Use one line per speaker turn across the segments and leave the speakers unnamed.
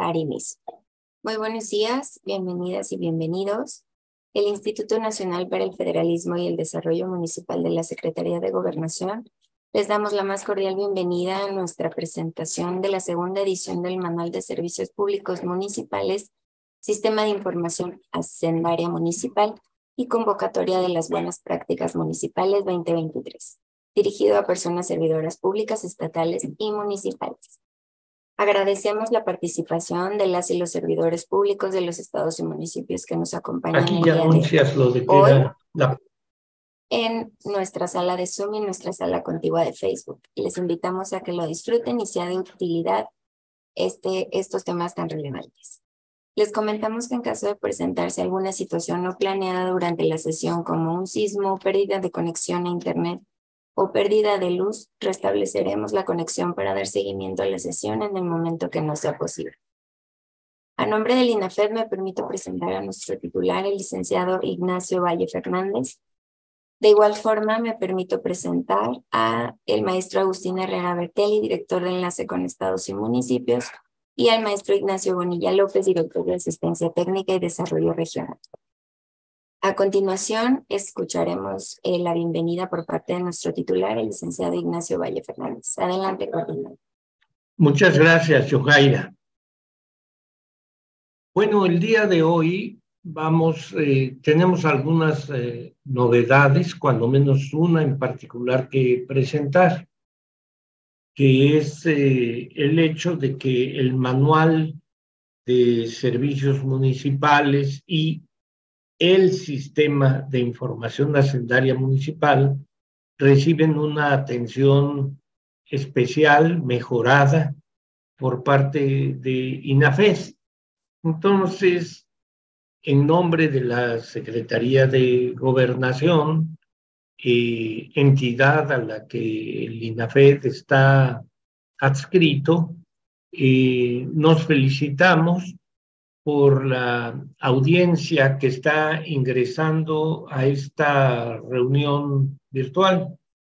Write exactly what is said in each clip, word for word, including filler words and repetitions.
Arimis. Muy buenos días, bienvenidas y bienvenidos. El Instituto Nacional para el Federalismo y el Desarrollo Municipal de la Secretaría de Gobernación les damos la más cordial bienvenida a nuestra presentación de la segunda edición del Manual de Servicios Públicos Municipales, Sistema de Información Hacendaria Municipal y Convocatoria de las Buenas Prácticas Municipales veinte veintitrés, dirigido a personas servidoras públicas, estatales y municipales. Agradecemos la participación de las y los servidores públicos de los estados y municipios que nos acompañan
Aquí
el
ya
día
anuncias
de
lo de que
hoy
era la...
en nuestra sala de Zoom y nuestra sala contigua de Facebook. Les invitamos a que lo disfruten y sea de utilidad este, estos temas tan relevantes. Les comentamos que en caso de presentarse alguna situación no planeada durante la sesión, como un sismo, pérdida de conexión a Internet o pérdida de luz, restableceremos la conexión para dar seguimiento a la sesión en el momento que no sea posible. A nombre del INAFED me permito presentar a nuestro titular, el licenciado Ignacio Valle Fernández. De igual forma, me permito presentar a el maestro Agustín Herrera Bertelli, director de Enlace con Estados y Municipios, y al maestro Ignacio Bonilla López, director de Asistencia Técnica y Desarrollo Regional. A continuación, escucharemos eh, la bienvenida por parte de nuestro titular, el licenciado Ignacio Valle Fernández. Adelante, coordinador.
Muchas gracias, Yojaira. Bueno, el día de hoy vamos, eh, tenemos algunas eh, novedades, cuando menos una en particular que presentar, que es eh, el hecho de que el manual de servicios municipales y el sistema de información hacendaria municipal reciben una atención especial, mejorada, por parte de INAFED. Entonces, en nombre de la Secretaría de Gobernación, eh, entidad a la que el INAFED está adscrito, eh, nos felicitamos por la audiencia que está ingresando a esta reunión virtual.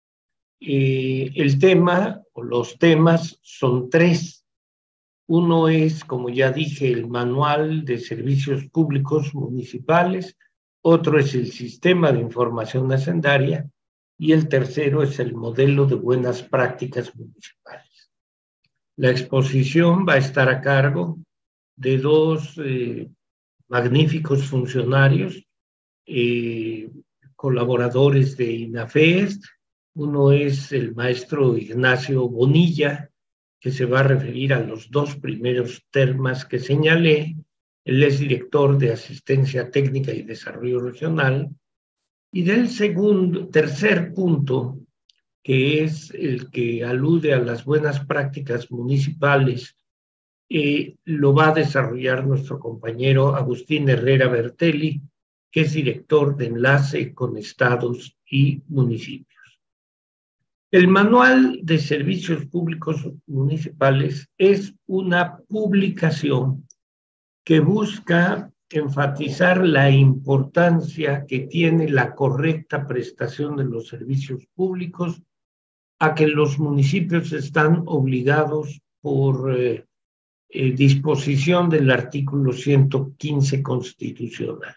Eh, el tema o los temas son tres. Uno es, como ya dije, el Manual de Servicios Públicos Municipales, otro es el Sistema de Información Hacendaria y el tercero es el Modelo de Buenas Prácticas Municipales. La exposición va a estar a cargo de dos eh, magníficos funcionarios, eh, colaboradores de INAFED. Uno es el maestro Ignacio Bonilla, que se va a referir a los dos primeros temas que señalé. Él es director de Asistencia Técnica y Desarrollo Regional. Y del segundo, tercer punto, que es el que alude a las buenas prácticas municipales, eh, lo va a desarrollar nuestro compañero Agustín Herrera Bertelli, que es director de Enlace con Estados y Municipios. El Manual de Servicios Públicos Municipales es una publicación que busca enfatizar la importancia que tiene la correcta prestación de los servicios públicos, a que los municipios están obligados por eh, eh, disposición del artículo ciento quince constitucional.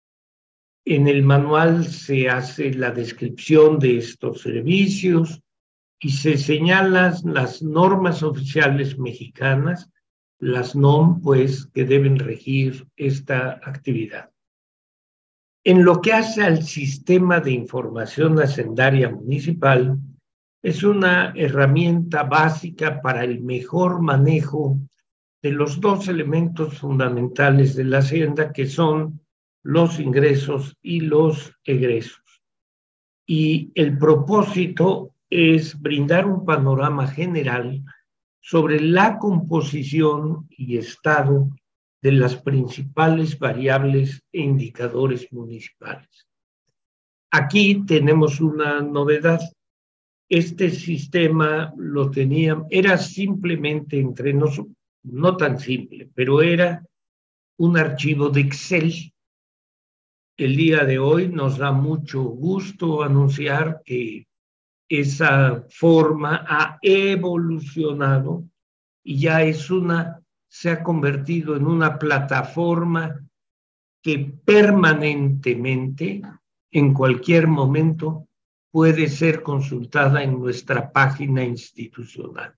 En el manual se hace la descripción de estos servicios y se señalan las normas oficiales mexicanas, las N O M, pues, que deben regir esta actividad. En lo que hace al sistema de información hacendaria municipal, es una herramienta básica para el mejor manejo de los dos elementos fundamentales de la hacienda, que son los ingresos y los egresos. Y el propósito es brindar un panorama general sobre la composición y estado de las principales variables e indicadores municipales. Aquí tenemos una novedad. Este sistema lo tenía, era simplemente entre nosotros, no tan simple, pero era un archivo de Excel. El día de hoy nos da mucho gusto anunciar que esa forma ha evolucionado y ya es una se ha convertido en una plataforma que permanentemente, en cualquier momento, puede ser consultada en nuestra página institucional.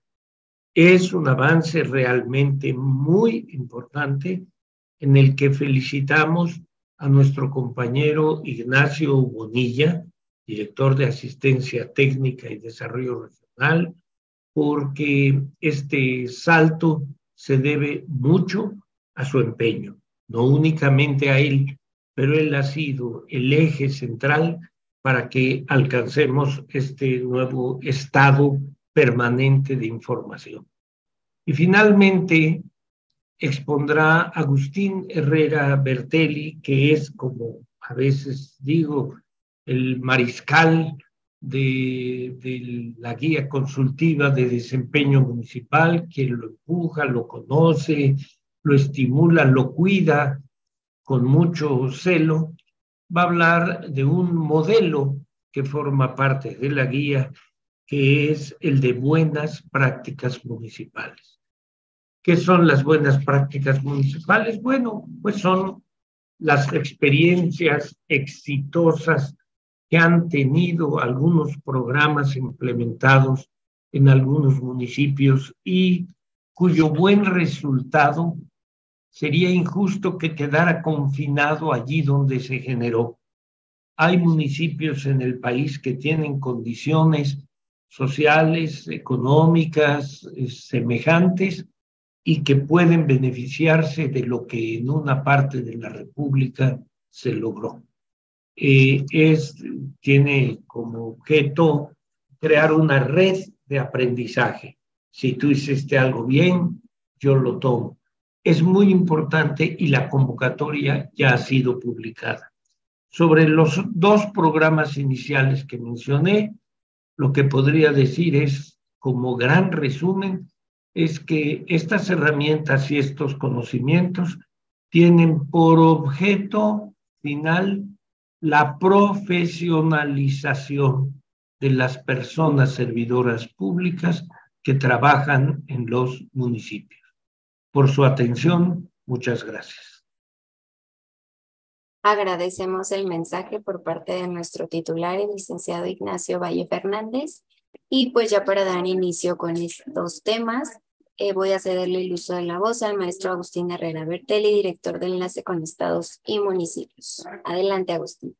Es un avance realmente muy importante en el que felicitamos a nuestro compañero Ignacio Bonilla, director de Asistencia Técnica y Desarrollo Regional, porque este salto se debe mucho a su empeño, no únicamente a él, pero él ha sido el eje central para que alcancemos este nuevo estado permanente de información. Y finalmente expondrá Agustín Herrera Bertelli, que es, como a veces digo, el mariscal de, de la guía consultiva de desempeño municipal, quien lo empuja, lo conoce, lo estimula, lo cuida con mucho celo. Va a hablar de un modelo que forma parte de la guía, que es el de buenas prácticas municipales. ¿Qué son las buenas prácticas municipales? Bueno, pues son las experiencias exitosas que han tenido algunos programas implementados en algunos municipios y cuyo buen resultado sería injusto que quedara confinado allí donde se generó. Hay municipios en el país que tienen condiciones sociales, económicas, eh, semejantes y que pueden beneficiarse de lo que en una parte de la República se logró. Eh, es, tiene como objeto crear una red de aprendizaje. Si tú hiciste algo bien, yo lo tomo. Es muy importante y la convocatoria ya ha sido publicada. Sobre los dos programas iniciales que mencioné, lo que podría decir es, como gran resumen, es que estas herramientas y estos conocimientos tienen por objeto final la profesionalización de las personas servidoras públicas que trabajan en los municipios. Por su atención, muchas gracias.
Agradecemos el mensaje por parte de nuestro titular, el licenciado Ignacio Valle Fernández. Y pues ya para dar inicio con estos temas, eh, voy a cederle el uso de la voz al maestro Agustín Herrera Bertelli, director de Enlace con Estados y Municipios. Adelante, Agustín.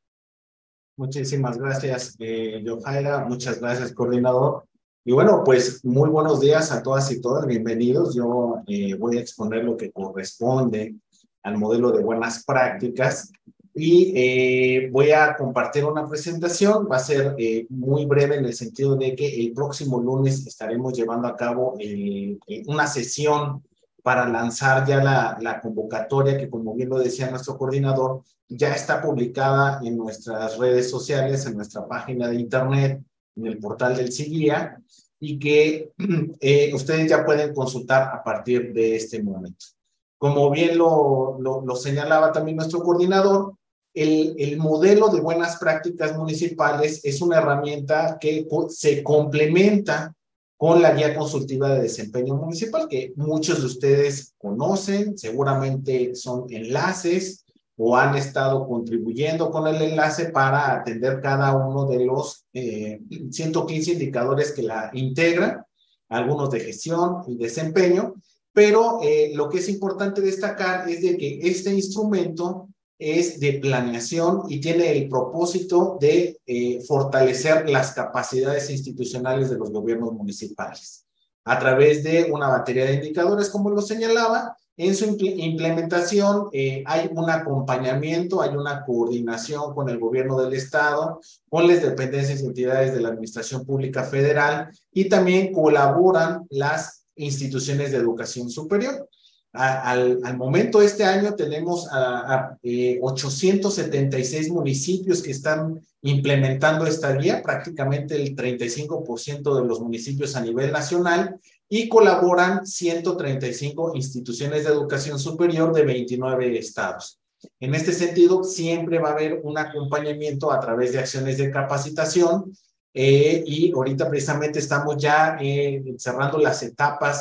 Muchísimas gracias, eh, Yohaira. Muchas gracias, coordinador. Y bueno, pues muy buenos días a todas y todos. Bienvenidos. Yo eh, voy a exponer lo que corresponde al modelo de buenas prácticas y eh, voy a compartir una presentación. Va a ser eh, muy breve en el sentido de que el próximo lunes estaremos llevando a cabo eh, una sesión para lanzar ya la, la convocatoria que, como bien lo decía nuestro coordinador, ya está publicada en nuestras redes sociales, en nuestra página de internet, en el portal del SIGUIA, y que eh, ustedes ya pueden consultar a partir de este momento. Como bien lo, lo, lo señalaba también nuestro coordinador, el, el modelo de buenas prácticas municipales es una herramienta que se complementa con la guía consultiva de desempeño municipal, que muchos de ustedes conocen, seguramente son enlaces o han estado contribuyendo con el enlace para atender cada uno de los eh, ciento quince indicadores que la integran, algunos de gestión y desempeño, pero eh, lo que es importante destacar es de que este instrumento es de planeación y tiene el propósito de eh, fortalecer las capacidades institucionales de los gobiernos municipales. A través de una batería de indicadores, como lo señalaba, en su implementación eh, hay un acompañamiento, hay una coordinación con el gobierno del estado, con las dependencias y entidades de la administración pública federal y también colaboran las instituciones de educación superior. A, al, al momento este año tenemos a, a eh, ochocientos setenta y seis municipios que están implementando esta guía, prácticamente el treinta y cinco por ciento de los municipios a nivel nacional, y colaboran ciento treinta y cinco instituciones de educación superior de veintinueve estados. En este sentido, siempre va a haber un acompañamiento a través de acciones de capacitación eh, y ahorita precisamente estamos ya eh, cerrando las etapas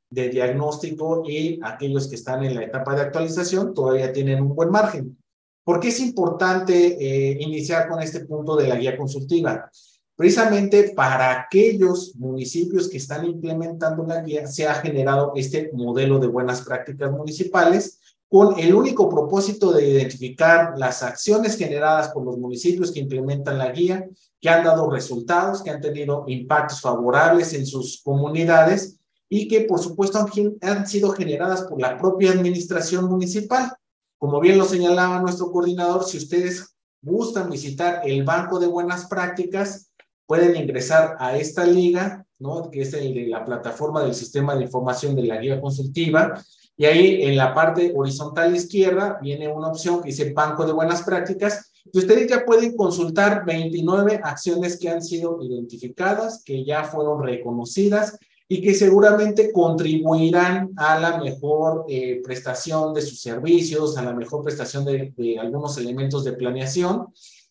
de diagnóstico y aquellos que están en la etapa de actualización todavía tienen un buen margen. ¿Por qué es importante eh, iniciar con este punto de la guía consultiva? Precisamente para aquellos municipios que están implementando la guía se ha generado este modelo de buenas prácticas municipales con el único propósito de identificar las acciones generadas por los municipios que implementan la guía, que han dado resultados, que han tenido impactos favorables en sus comunidades y que por supuesto han, han sido generadas por la propia administración municipal. Como bien lo señalaba nuestro coordinador, si ustedes gustan visitar el Banco de Buenas Prácticas, pueden ingresar a esta liga, ¿no? Que es el de la plataforma del Sistema de Información de la Guía Consultiva, y ahí en la parte horizontal izquierda viene una opción que dice Banco de Buenas Prácticas, y ustedes ya pueden consultar veintinueve acciones que han sido identificadas, que ya fueron reconocidas, y que seguramente contribuirán a la mejor eh, prestación de sus servicios, a la mejor prestación de, de algunos elementos de planeación.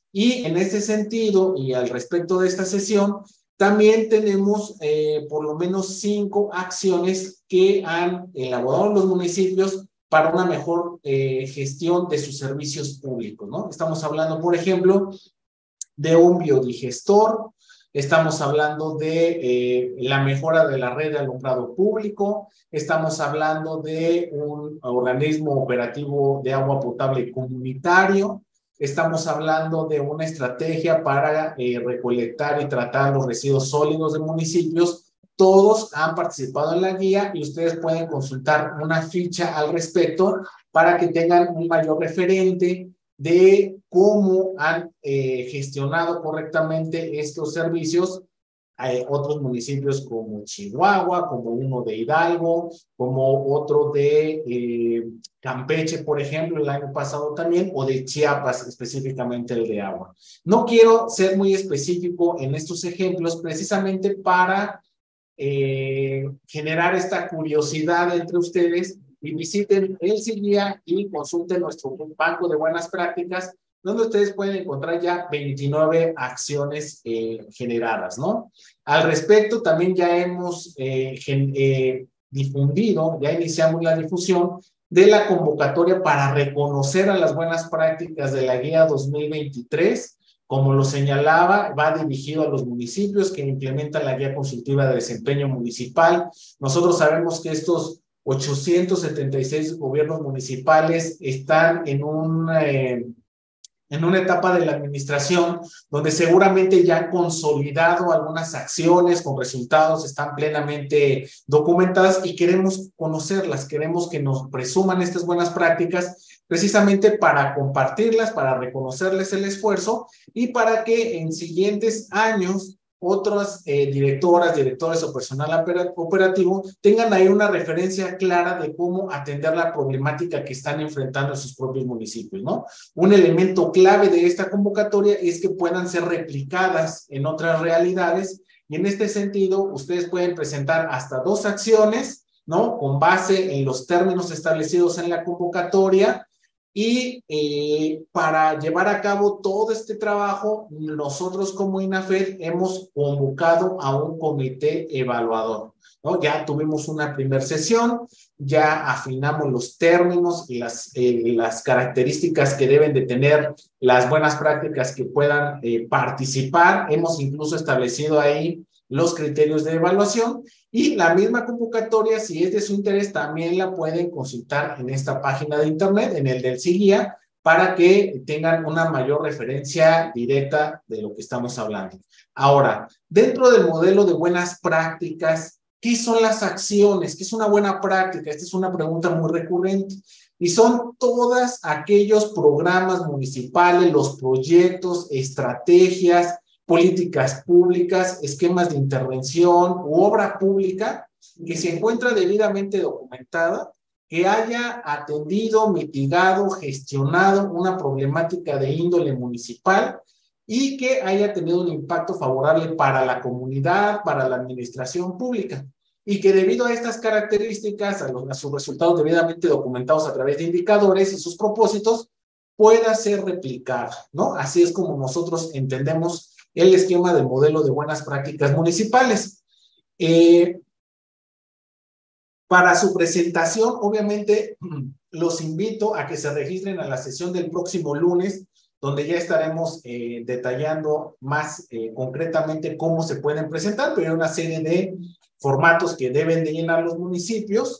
Y en este sentido, y al respecto de esta sesión, también tenemos eh, por lo menos cinco acciones que han elaborado los municipios para una mejor eh, gestión de sus servicios públicos, ¿no? Estamos hablando, por ejemplo, de un biodigestor. Estamos hablando de eh, la mejora de la red de alumbrado público, estamos hablando de un organismo operativo de agua potable comunitario, estamos hablando de una estrategia para eh, recolectar y tratar los residuos sólidos de municipios. Todos han participado en la guía y ustedes pueden consultar una ficha al respecto para que tengan un mayor referente de cómo han eh, gestionado correctamente estos servicios eh, otros municipios como Chihuahua, como uno de Hidalgo, como otro de eh, Campeche, por ejemplo, el año pasado también, o de Chiapas, específicamente el de agua. No quiero ser muy específico en estos ejemplos precisamente para eh, generar esta curiosidad entre ustedes y visiten el SIGUIA y consulten nuestro banco de buenas prácticas, donde ustedes pueden encontrar ya veintinueve acciones eh, generadas, ¿no? Al respecto, también ya hemos eh, gen, eh, difundido, ya iniciamos la difusión de la convocatoria para reconocer a las buenas prácticas de la guía dos mil veintitrés. Como lo señalaba, va dirigido a los municipios que implementan la guía consultiva de desempeño municipal. Nosotros sabemos que estos ochocientos setenta y seis gobiernos municipales están en un... Eh, en una etapa de la administración donde seguramente ya han consolidado algunas acciones con resultados, están plenamente documentadas y queremos conocerlas, queremos que nos presuman estas buenas prácticas precisamente para compartirlas, para reconocerles el esfuerzo y para que en siguientes años otras eh, directoras, directores o personal operativo tengan ahí una referencia clara de cómo atender la problemática que están enfrentando en sus propios municipios, ¿no? Un elemento clave de esta convocatoria es que puedan ser replicadas en otras realidades y en este sentido ustedes pueden presentar hasta dos acciones, ¿no? Con base en los términos establecidos en la convocatoria. Y eh, para llevar a cabo todo este trabajo, nosotros como INAFED hemos convocado a un comité evaluador, ¿no? Ya tuvimos una primera sesión, ya afinamos los términos y las, eh, las características que deben de tener las buenas prácticas que puedan eh, participar. Hemos incluso establecido ahí los criterios de evaluación y la misma convocatoria, si es de su interés, también la pueden consultar en esta página de internet, en el del SIGUIA, para que tengan una mayor referencia directa de lo que estamos hablando. Ahora, dentro del modelo de buenas prácticas, ¿qué son las acciones? ¿Qué es una buena práctica? Esta es una pregunta muy recurrente. Y son todos aquellos programas municipales, los proyectos, estrategias, políticas públicas, esquemas de intervención u obra pública que se encuentra debidamente documentada, que haya atendido, mitigado, gestionado una problemática de índole municipal y que haya tenido un impacto favorable para la comunidad, para la administración pública. Y que debido a estas características, a, los, a sus resultados debidamente documentados a través de indicadores y sus propósitos, pueda ser replicada, ¿no? Así es como nosotros entendemos el esquema del modelo de buenas prácticas municipales. Eh, Para su presentación, obviamente, los invito a que se registren a la sesión del próximo lunes, donde ya estaremos eh, detallando más eh, concretamente cómo se pueden presentar, pero hay una serie de formatos que deben de llenar los municipios.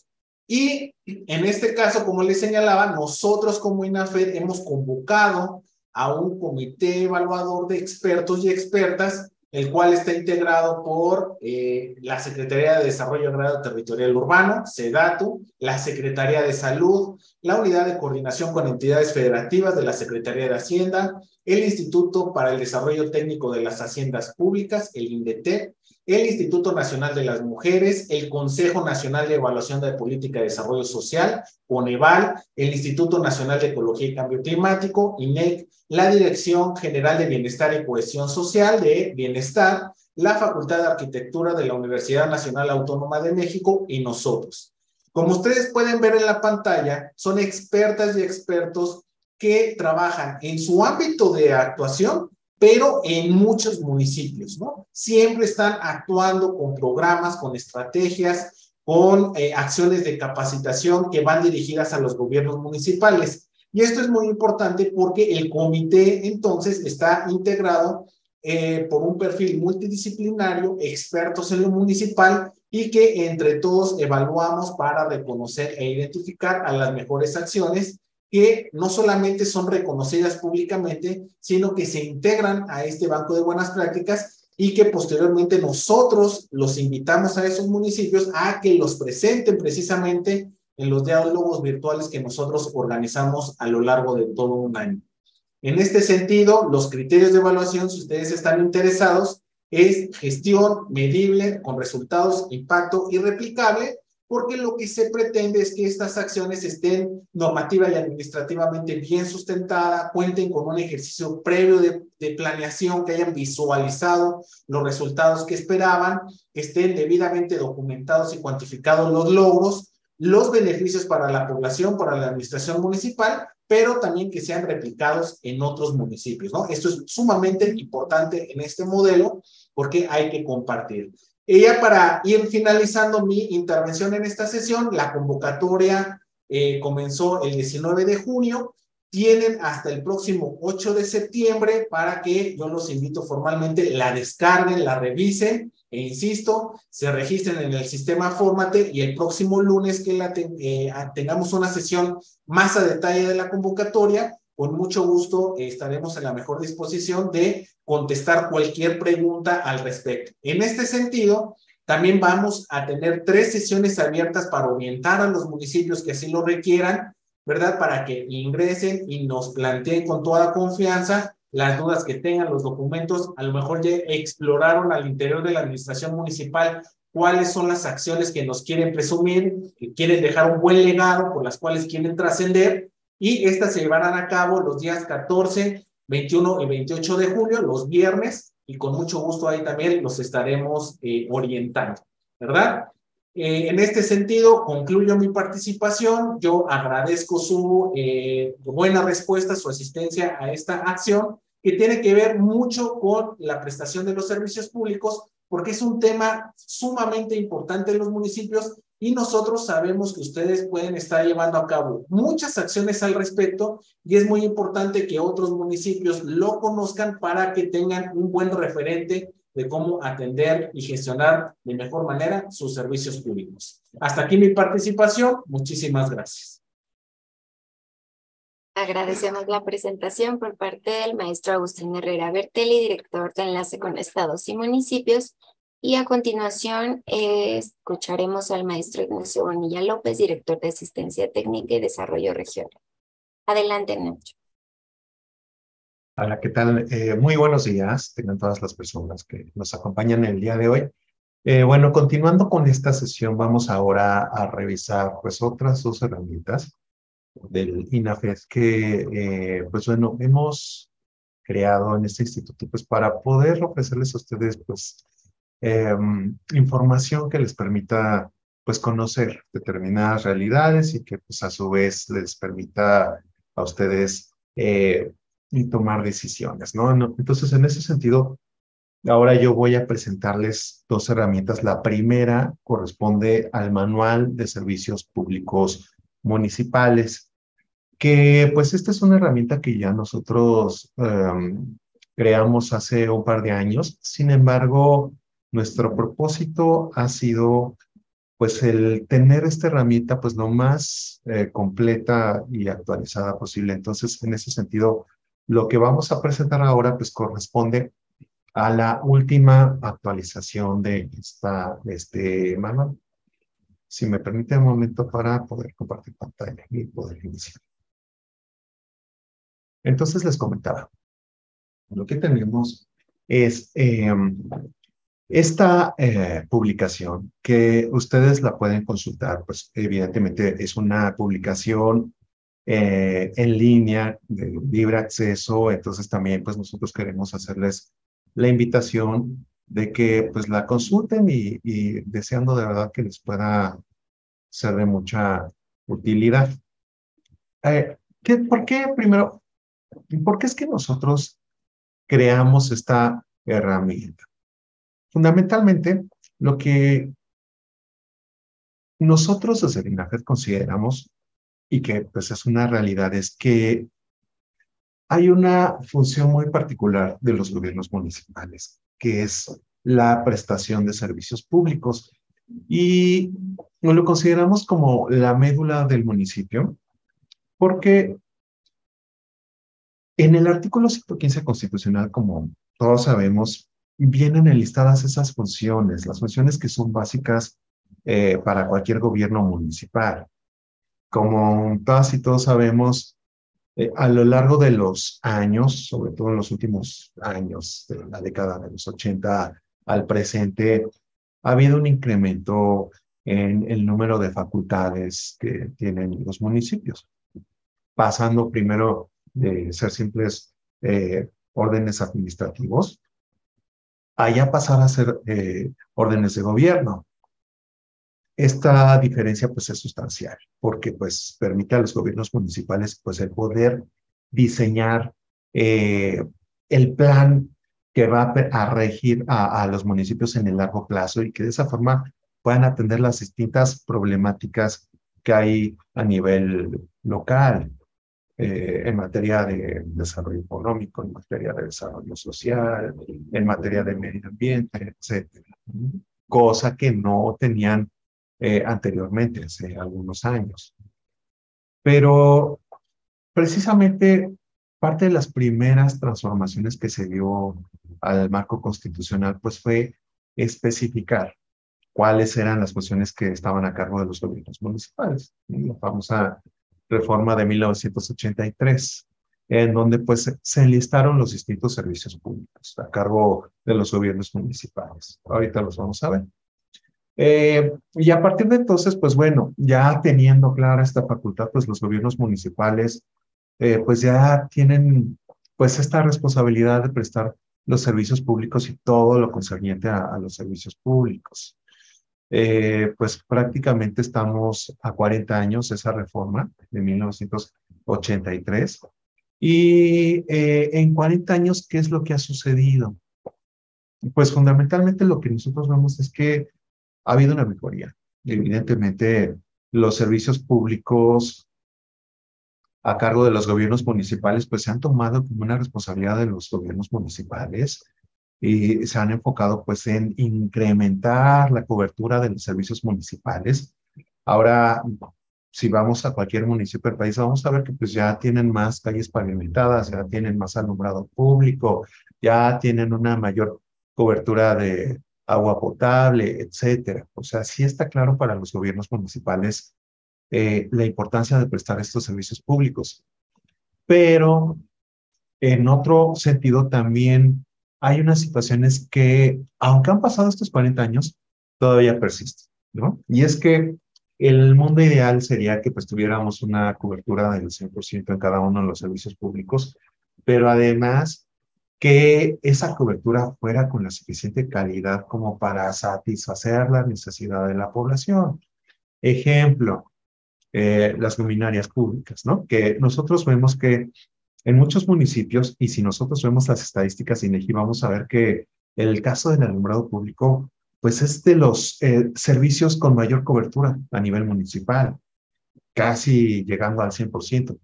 Y en este caso, como les señalaba, nosotros como INAFED hemos convocado a un comité evaluador de expertos y expertas, el cual está integrado por eh, la Secretaría de Desarrollo Agrario Territorial Urbano, SEDATU, la Secretaría de Salud, la Unidad de Coordinación con Entidades Federativas de la Secretaría de Hacienda, el Instituto para el Desarrollo Técnico de las Haciendas Públicas, el INDETEP, el Instituto Nacional de las Mujeres, el Consejo Nacional de Evaluación de Política de Desarrollo Social, CONEVAL, el Instituto Nacional de Ecología y Cambio Climático, INEC, la Dirección General de Bienestar y Cohesión Social de Bienestar, la Facultad de Arquitectura de la Universidad Nacional Autónoma de México y nosotros. Como ustedes pueden ver en la pantalla, son expertas y expertos que trabajan en su ámbito de actuación, pero en muchos municipios, ¿no? Siempre están actuando con programas, con estrategias, con eh, acciones de capacitación que van dirigidas a los gobiernos municipales. Y esto es muy importante porque el comité entonces está integrado eh, por un perfil multidisciplinario, expertos en lo municipal, y que entre todos evaluamos para reconocer e identificar a las mejores acciones que no solamente son reconocidas públicamente, sino que se integran a este banco de buenas prácticas y que posteriormente nosotros los invitamos a esos municipios a que los presenten precisamente en los diálogos virtuales que nosotros organizamos a lo largo de todo un año. En este sentido, los criterios de evaluación, si ustedes están interesados, es gestión medible con resultados, impacto y replicable, porque lo que se pretende es que estas acciones estén normativa y administrativamente bien sustentadas, cuenten con un ejercicio previo de, de planeación, que hayan visualizado los resultados que esperaban, que estén debidamente documentados y cuantificados los logros, los beneficios para la población, para la administración municipal, pero también que sean replicados en otros municipios, ¿no? Esto es sumamente importante en este modelo porque hay que compartir. Y ya para ir finalizando mi intervención en esta sesión, la convocatoria eh, comenzó el diecinueve de junio, tienen hasta el próximo ocho de septiembre para que yo los invito formalmente, la descarguen, la revisen, e insisto, se registren en el sistema Fórmate y el próximo lunes que la te, eh, tengamos una sesión más a detalle de la convocatoria, con mucho gusto eh, estaremos en la mejor disposición de contestar cualquier pregunta al respecto. En este sentido, también vamos a tener tres sesiones abiertas para orientar a los municipios que así lo requieran, ¿verdad? Para que ingresen y nos planteen con toda confianza las dudas que tengan, los documentos, a lo mejor ya exploraron al interior de la administración municipal cuáles son las acciones que nos quieren presumir, que quieren dejar un buen legado, por las cuales quieren trascender, y estas se llevarán a cabo los días catorce, veintiuno y veintiocho de julio, los viernes, y con mucho gusto ahí también los estaremos eh, orientando, ¿verdad? Eh, en este sentido, concluyo mi participación. Yo agradezco su eh, buena respuesta, su asistencia a esta acción, que tiene que ver mucho con la prestación de los servicios públicos, porque es un tema sumamente importante en los municipios y nosotros sabemos que ustedes pueden estar llevando a cabo muchas acciones al respecto y es muy importante que otros municipios lo conozcan para que tengan un buen referente de cómo atender y gestionar de mejor manera sus servicios públicos. Hasta aquí mi participación. Muchísimas gracias.
Agradecemos la presentación por parte del maestro Agustín Herrera Bertelli, director de Enlace con Estados y Municipios. Y a continuación eh, escucharemos al maestro Ignacio Bonilla López, director de Asistencia Técnica y Desarrollo Regional. Adelante, Nacho.
Hola, ¿qué tal? Eh, muy buenos días. Tengan todas las personas que nos acompañan el día de hoy. Eh, bueno, continuando con esta sesión, vamos ahora a revisar pues otras dos herramientas del INAFED que, eh, pues bueno, hemos creado en este instituto pues para poder ofrecerles a ustedes pues eh, información que les permita pues conocer determinadas realidades y que pues a su vez les permita a ustedes eh, y tomar decisiones, ¿no? Entonces, en ese sentido, Ahora yo voy a presentarles dos herramientas. La primera corresponde al Manual de Servicios Públicos Municipales, que pues esta es una herramienta que ya nosotros um, creamos hace un par de años. Sin embargo, nuestro propósito ha sido pues el tener esta herramienta pues lo más eh, completa y actualizada posible. Entonces, en ese sentido, lo que vamos a presentar ahora pues corresponde a la última actualización de, esta, de este manual. Si me permite un momento para poder compartir pantalla y poder iniciar. Entonces les comentaba, lo que tenemos es eh, esta eh, publicación que ustedes la pueden consultar, pues evidentemente es una publicación eh, en línea de libre acceso, entonces también pues nosotros queremos hacerles la invitación de que pues la consulten y, y deseando de verdad que les pueda ser de mucha utilidad. Eh, ¿qué, ¿Por qué primero? ¿Por qué es que nosotros creamos esta herramienta? Fundamentalmente, lo que nosotros desde el INAFED consideramos y que pues es una realidad es que hay una función muy particular de los gobiernos municipales, que es la prestación de servicios públicos. Y lo consideramos como la médula del municipio, porque en el artículo ciento quince constitucional, como todos sabemos, vienen enlistadas esas funciones, las funciones que son básicas eh, para cualquier gobierno municipal. Como todas y todos sabemos, Eh, a lo largo de los años, sobre todo en los últimos años de la década de los ochenta al presente, ha habido un incremento en el número de facultades que tienen los municipios, pasando primero de ser simples eh, órdenes administrativos a ya pasar a ser eh, órdenes de gobierno. Esta diferencia pues es sustancial porque pues permite a los gobiernos municipales pues el poder diseñar eh, el plan que va a regir a, a los municipios en el largo plazo y que de esa forma puedan atender las distintas problemáticas que hay a nivel local eh, en materia de desarrollo económico, en materia de desarrollo social, en materia de medio ambiente, etcétera. Cosa que no tenían Eh, anteriormente, hace algunos años. Pero precisamente parte de las primeras transformaciones que se dio al marco constitucional, pues fue especificar cuáles eran las funciones que estaban a cargo de los gobiernos municipales. La famosa reforma de mil novecientos ochenta y tres, en donde pues se enlistaron los distintos servicios públicos a cargo de los gobiernos municipales. Ahorita los vamos a ver. Eh, y a partir de entonces, pues bueno, ya teniendo clara esta facultad, pues los gobiernos municipales, eh, pues ya tienen pues esta responsabilidad de prestar los servicios públicos y todo lo concerniente a, a los servicios públicos. Eh, pues prácticamente estamos a cuarenta años de esa reforma de mil novecientos ochenta y tres. Y eh, en cuarenta años, ¿qué es lo que ha sucedido? Pues fundamentalmente lo que nosotros vemos es que ha habido una mejoría. Evidentemente, los servicios públicos a cargo de los gobiernos municipales, pues se han tomado como una responsabilidad de los gobiernos municipales y se han enfocado pues en incrementar la cobertura de los servicios municipales. Ahora, si vamos a cualquier municipio del país, vamos a ver que pues ya tienen más calles pavimentadas, ya tienen más alumbrado público, ya tienen una mayor cobertura de agua potable, etcétera. O sea, sí está claro para los gobiernos municipales eh, la importancia de prestar estos servicios públicos. Pero en otro sentido también hay unas situaciones que, aunque han pasado estos cuarenta años, todavía persisten, ¿no? Y es que el mundo ideal sería que pues tuviéramos una cobertura del cien por ciento en cada uno de los servicios públicos, pero además que esa cobertura fuera con la suficiente calidad como para satisfacer la necesidad de la población. Ejemplo, eh, las luminarias públicas, ¿no? Que nosotros vemos que en muchos municipios, y si nosotros vemos las estadísticas de INEGI, vamos a ver que el caso del alumbrado público, pues es de los eh, servicios con mayor cobertura a nivel municipal, casi llegando al cien por ciento.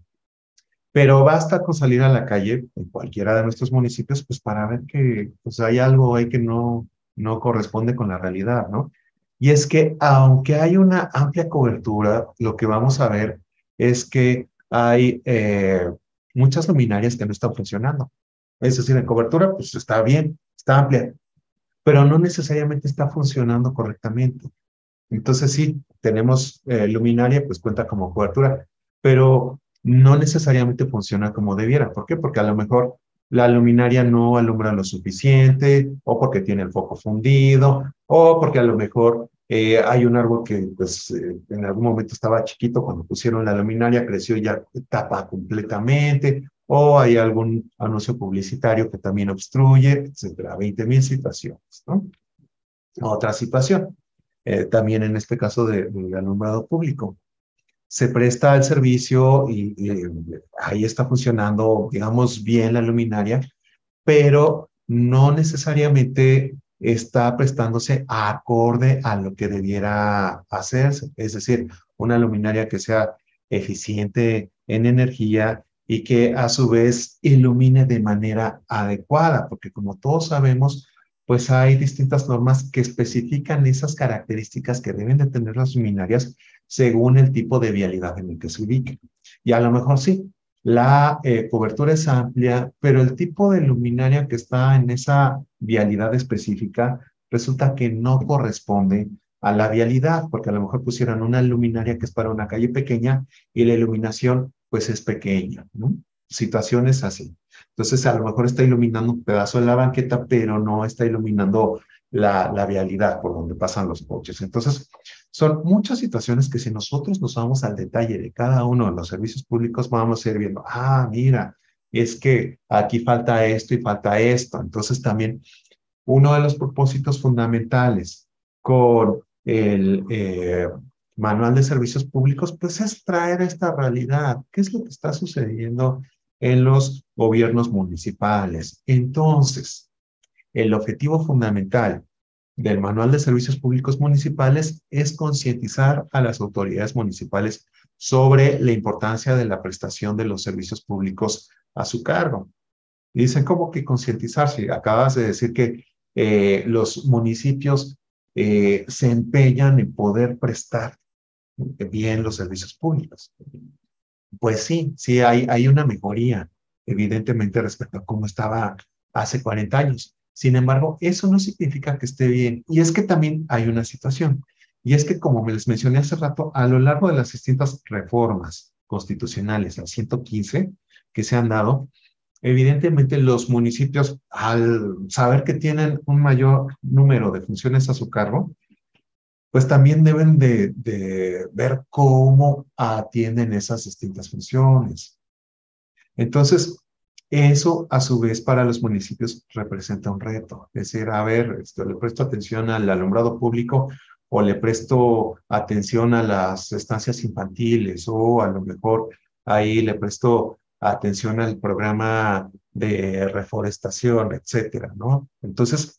Pero basta con salir a la calle en cualquiera de nuestros municipios, pues para ver que pues, hay algo ahí que no, no corresponde con la realidad, ¿no? Y es que aunque hay una amplia cobertura, lo que vamos a ver es que hay eh, muchas luminarias que no están funcionando. Es decir, en cobertura, pues está bien, está amplia, pero no necesariamente está funcionando correctamente. Entonces sí, tenemos eh, luminaria, pues cuenta como cobertura, pero no necesariamente funciona como debiera. ¿Por qué? Porque a lo mejor la luminaria no alumbra lo suficiente, o porque tiene el foco fundido, o porque a lo mejor eh, hay un árbol que pues eh, en algún momento estaba chiquito, cuando pusieron la luminaria creció y ya tapa completamente, o hay algún anuncio publicitario que también obstruye, etcétera. veinte mil situaciones, ¿no? Otra situación. Eh, también en este caso de, de alumbrado público. Se presta el servicio y, y ahí está funcionando, digamos, bien la luminaria, pero no necesariamente está prestándose acorde a lo que debiera hacerse. Es decir, una luminaria que sea eficiente en energía y que a su vez ilumine de manera adecuada, porque como todos sabemos, pues hay distintas normas que especifican esas características que deben de tener las luminarias según el tipo de vialidad en el que se ubiquen. Y a lo mejor sí, la eh, cobertura es amplia, pero el tipo de luminaria que está en esa vialidad específica resulta que no corresponde a la vialidad, porque a lo mejor pusieran una luminaria que es para una calle pequeña y la iluminación pues es pequeña, ¿no? Situaciones así. Entonces a lo mejor está iluminando un pedazo de la banqueta, pero no está iluminando la, la vialidad por donde pasan los coches. Entonces son muchas situaciones que si nosotros nos vamos al detalle de cada uno de los servicios públicos, vamos a ir viendo, ah, mira, es que aquí falta esto y falta esto. Entonces también uno de los propósitos fundamentales con el eh, manual de servicios públicos, pues es traer esta realidad. ¿Qué es lo que está sucediendo en los gobiernos municipales? Entonces, el objetivo fundamental del Manual de Servicios Públicos Municipales es concientizar a las autoridades municipales sobre la importancia de la prestación de los servicios públicos a su cargo. Y dicen, ¿cómo que concientizarse? Acabas de decir que eh, los municipios eh, se empeñan en poder prestar bien los servicios públicos. Pues sí, sí hay, hay una mejoría, evidentemente, respecto a cómo estaba hace cuarenta años. Sin embargo, eso no significa que esté bien. Y es que también hay una situación. Y es que, como me les mencioné hace rato, a lo largo de las distintas reformas constitucionales, las ciento quince que se han dado, evidentemente los municipios, al saber que tienen un mayor número de funciones a su cargo, pues también deben de, de ver cómo atienden esas distintas funciones. Entonces, eso a su vez para los municipios representa un reto. Es decir, a ver, esto, le presto atención al alumbrado público o le presto atención a las estancias infantiles o a lo mejor ahí le presto atención al programa de reforestación, etcétera, ¿no? Entonces,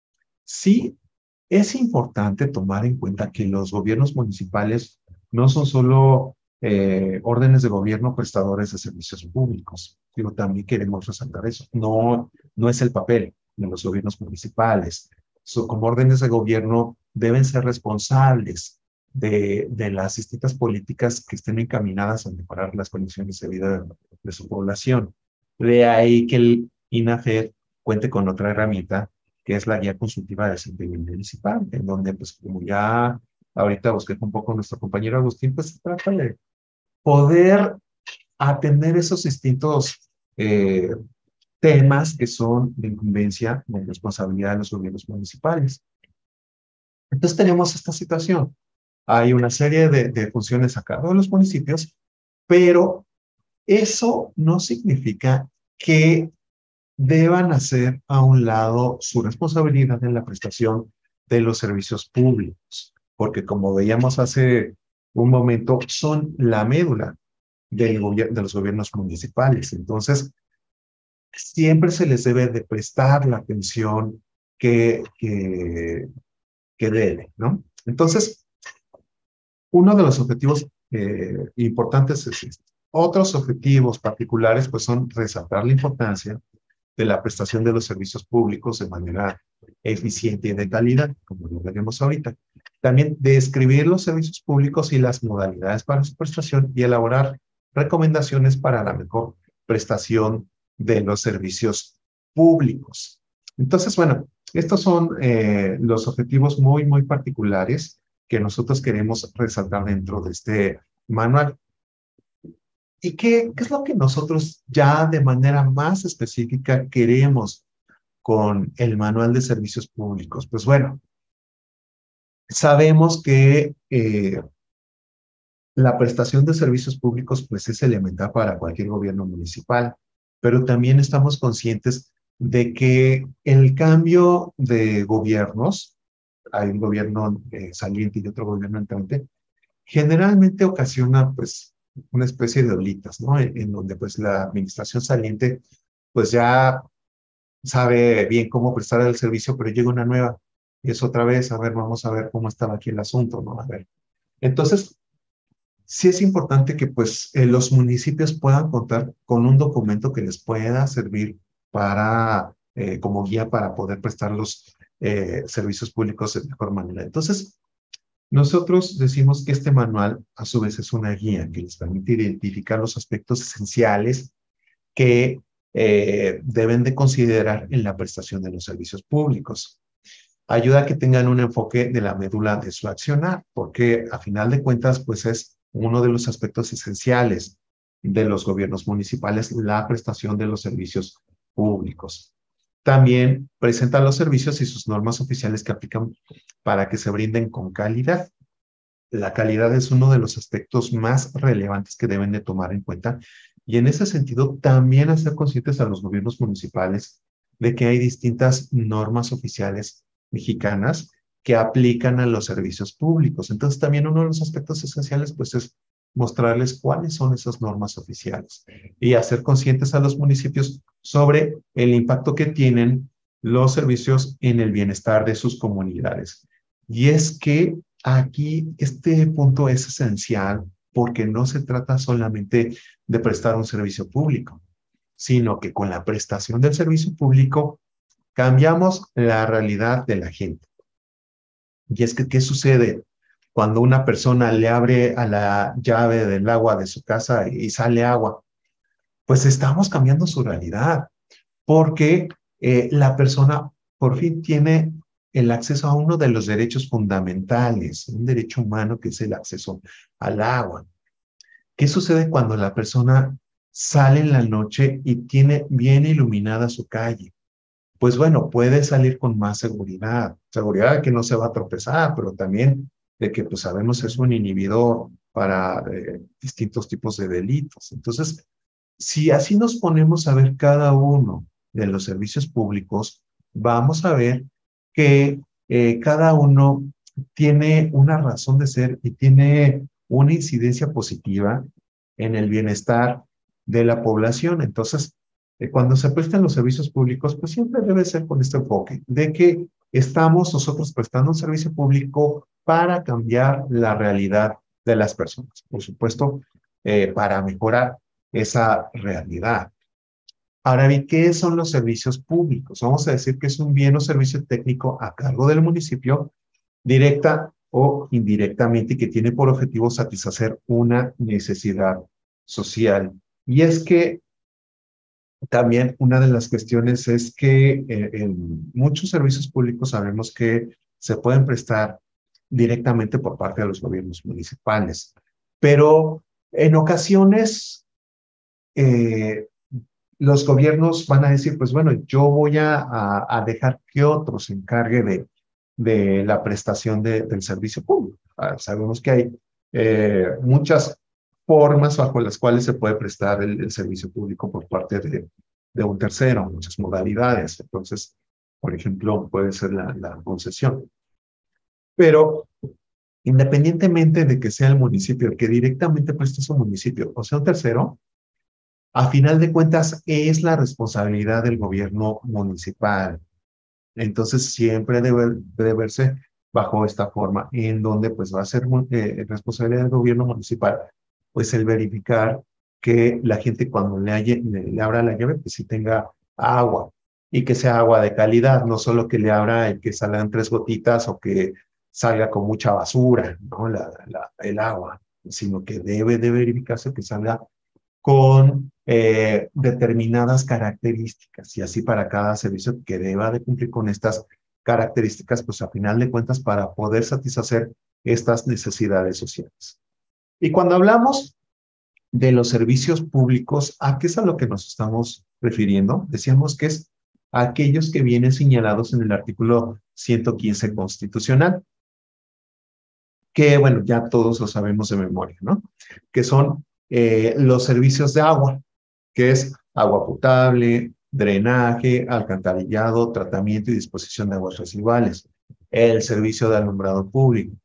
sí es importante tomar en cuenta que los gobiernos municipales no son solo eh, órdenes de gobierno prestadores de servicios públicos. Pero también queremos resaltar eso. No, no es el papel de los gobiernos municipales. So, como órdenes de gobierno deben ser responsables de, de las distintas políticas que estén encaminadas a mejorar las condiciones de vida de, de su población. De ahí que el INAFED cuente con otra herramienta que es la guía consultiva de desempeño municipal, en donde, pues, como ya ahorita busqué un poco nuestro compañero Agustín, pues se trata de poder atender esos distintos eh, temas que son de incumbencia, de responsabilidad de los gobiernos municipales. Entonces tenemos esta situación. Hay una serie de, de funciones a cargo de los municipios, pero eso no significa que deban hacer a un lado su responsabilidad en la prestación de los servicios públicos, porque como veíamos hace un momento, son la médula del de los gobiernos municipales. Entonces, siempre se les debe de prestar la atención que, que, que debe, ¿no? Entonces, uno de los objetivos eh, importantes es este. Otros objetivos particulares, pues, son resaltar la importancia de la prestación de los servicios públicos de manera eficiente y de calidad, como lo veremos ahorita. También describir los servicios públicos y las modalidades para su prestación y elaborar recomendaciones para la mejor prestación de los servicios públicos. Entonces, bueno, estos son eh, los objetivos muy, muy particulares que nosotros queremos resaltar dentro de este manual. ¿Y qué, qué es lo que nosotros ya de manera más específica queremos con el manual de servicios públicos? Pues bueno, sabemos que eh, la prestación de servicios públicos pues es elemental para cualquier gobierno municipal, pero también estamos conscientes de que el cambio de gobiernos, hay un gobierno eh, saliente y otro gobierno entrante, generalmente ocasiona pues una especie de olitas, ¿no? En, en donde pues la administración saliente pues ya sabe bien cómo prestar el servicio, pero llega una nueva y es otra vez, a ver, vamos a ver cómo estaba aquí el asunto, ¿no? A ver. Entonces, sí es importante que pues eh, los municipios puedan contar con un documento que les pueda servir para, eh, como guía para poder prestar los eh, servicios públicos de mejor manera. Entonces, nosotros decimos que este manual, a su vez, es una guía que les permite identificar los aspectos esenciales que eh, deben de considerar en la prestación de los servicios públicos. Ayuda a que tengan un enfoque de la médula de su accionar, porque a final de cuentas, pues es uno de los aspectos esenciales de los gobiernos municipales, la prestación de los servicios públicos. También presenta los servicios y sus normas oficiales que aplican para que se brinden con calidad. La calidad es uno de los aspectos más relevantes que deben de tomar en cuenta y en ese sentido también hacer conscientes a los gobiernos municipales de que hay distintas normas oficiales mexicanas que aplican a los servicios públicos. Entonces también uno de los aspectos esenciales pues es mostrarles cuáles son esas normas oficiales y hacer conscientes a los municipios sobre el impacto que tienen los servicios en el bienestar de sus comunidades. Y es que aquí este punto es esencial porque no se trata solamente de prestar un servicio público, sino que con la prestación del servicio público cambiamos la realidad de la gente. Y es que, ¿qué sucede cuando una persona le abre a la llave del agua de su casa y sale agua? Pues estamos cambiando su realidad, porque eh, la persona por fin tiene el acceso a uno de los derechos fundamentales, un derecho humano que es el acceso al agua. ¿Qué sucede cuando la persona sale en la noche y tiene bien iluminada su calle? Pues bueno, puede salir con más seguridad, seguridad de que no se va a tropezar, pero también de que pues sabemos es un inhibidor para eh, distintos tipos de delitos. Entonces, si así nos ponemos a ver cada uno de los servicios públicos, vamos a ver que eh, cada uno tiene una razón de ser y tiene una incidencia positiva en el bienestar de la población. Entonces, eh, cuando se prestan los servicios públicos, pues siempre debe ser con este enfoque de que estamos nosotros prestando un servicio público para cambiar la realidad de las personas. Por supuesto, eh, para mejorar esa realidad. Ahora bien, ¿qué son los servicios públicos? Vamos a decir que es un bien o servicio técnico a cargo del municipio, directa o indirectamente, que tiene por objetivo satisfacer una necesidad social. Y es que también una de las cuestiones es que eh, en muchos servicios públicos sabemos que se pueden prestar directamente por parte de los gobiernos municipales, pero en ocasiones eh, los gobiernos van a decir, pues bueno, yo voy a, a, a dejar que otro se encargue de, de la prestación de, del servicio público. Ah, sabemos que hay eh, muchas formas bajo las cuales se puede prestar el, el servicio público por parte de, de un tercero, muchas modalidades. Entonces, por ejemplo, puede ser la, la concesión. Pero independientemente de que sea el municipio el que directamente preste su municipio o sea un tercero, a final de cuentas es la responsabilidad del gobierno municipal Entonces siempre debe, debe verse bajo esta forma, en donde pues va a ser eh, responsabilidad del gobierno municipal, pues el verificar que la gente cuando le, halle, le, le abra la llave, pues sí tenga agua, y que sea agua de calidad, no solo que le abra y que salgan tres gotitas o que salga con mucha basura, ¿no? La, la, el agua, sino que debe de verificarse que salga con eh, determinadas características, y así para cada servicio que deba de cumplir con estas características, pues a final de cuentas para poder satisfacer estas necesidades sociales. Y cuando hablamos de los servicios públicos, ¿a qué es a lo que nos estamos refiriendo? Decíamos que es a aquellos que vienen señalados en el artículo ciento quince constitucional, que bueno, ya todos lo sabemos de memoria, ¿no? Que son eh, los servicios de agua, que es agua potable, drenaje, alcantarillado, tratamiento y disposición de aguas residuales, el servicio de alumbrado público,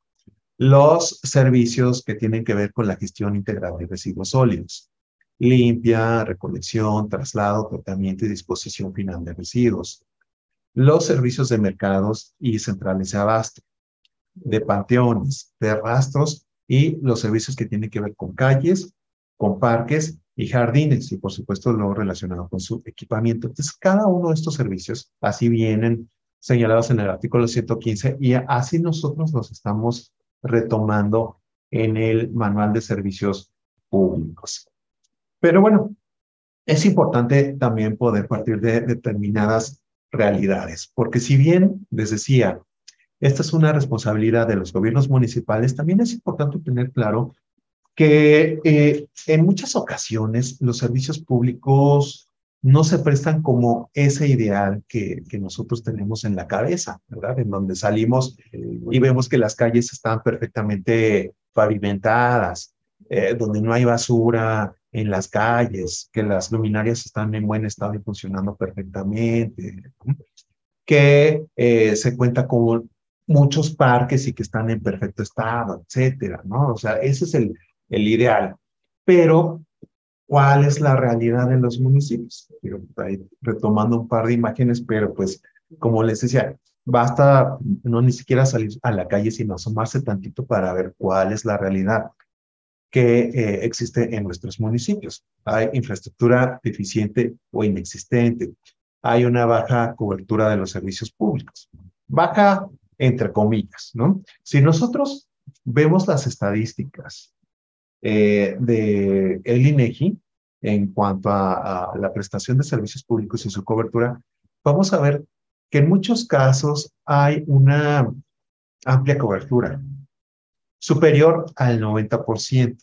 los servicios que tienen que ver con la gestión integral de residuos sólidos, limpia, recolección, traslado, tratamiento y disposición final de residuos, los servicios de mercados y centrales de abasto, de panteones, de rastros y los servicios que tienen que ver con calles, con parques y jardines, y por supuesto lo relacionado con su equipamiento. Entonces, cada uno de estos servicios así vienen señalados en el artículo ciento quince, y así nosotros los estamos retomando en el manual de servicios públicos. Pero bueno, es importante también poder partir de determinadas realidades, porque si bien les decía, esta es una responsabilidad de los gobiernos municipales, también es importante tener claro que eh, en muchas ocasiones los servicios públicos no se prestan como ese ideal que, que nosotros tenemos en la cabeza, ¿verdad? En donde salimos y vemos que las calles están perfectamente pavimentadas, eh, donde no hay basura en las calles, que las luminarias están en buen estado y funcionando perfectamente, ¿no? Que eh, se cuenta con muchos parques y que están en perfecto estado, etcétera, ¿no? O sea, ese es el, el ideal. Pero, ¿cuál es la realidad de los municipios? Digo, ahí retomando un par de imágenes, pero pues, como les decía, basta no ni siquiera salir a la calle, sino asomarse tantito para ver cuál es la realidad que eh, existe en nuestros municipios. Hay infraestructura deficiente o inexistente. Hay una baja cobertura de los servicios públicos. Baja entre comillas, ¿no? Si nosotros vemos las estadísticas eh, de el INEGI en cuanto a, a la prestación de servicios públicos y su cobertura, vamos a ver que en muchos casos hay una amplia cobertura, superior al noventa por ciento.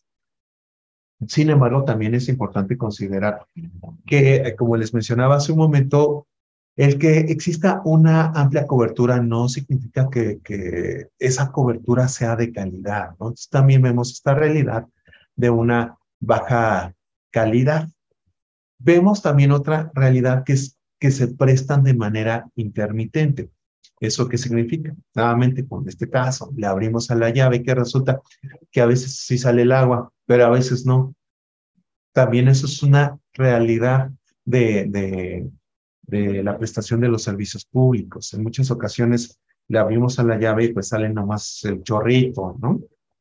Sin embargo, también es importante considerar que, como les mencionaba hace un momento, el que exista una amplia cobertura no significa que, que esa cobertura sea de calidad, ¿no? Entonces, también vemos esta realidad de una baja calidad. Vemos también otra realidad que es que se prestan de manera intermitente. ¿Eso qué significa? Nuevamente, con este caso, le abrimos a la llave que resulta que a veces sí sale el agua, pero a veces no. También eso es una realidad de, de, de la prestación de los servicios públicos. En muchas ocasiones le abrimos a la llave y pues sale nomás el chorrito, ¿no?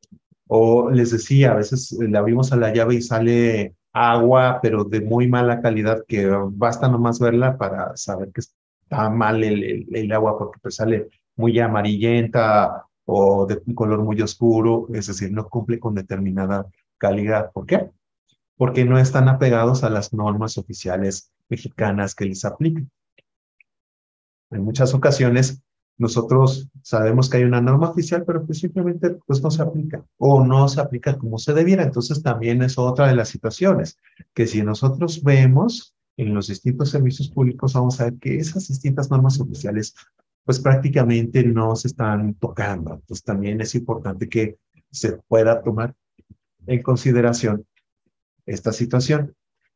O les decía, a veces le abrimos a la llave y sale agua, pero de muy mala calidad, que basta nomás verla para saber que está mal el, el, el agua, porque pues sale muy amarillenta o de un color muy oscuro, es decir, no cumple con determinada calidad. ¿Por qué? Porque no están apegados a las normas oficiales mexicanas que les aplican. En muchas ocasiones nosotros sabemos que hay una norma oficial, pero pues simplemente pues no se aplica o no se aplica como se debiera. Entonces también es otra de las situaciones que si nosotros vemos en los distintos servicios públicos, vamos a ver que esas distintas normas oficiales pues prácticamente no se están tocando. Entonces también es importante que se pueda tomar en consideración esta situación.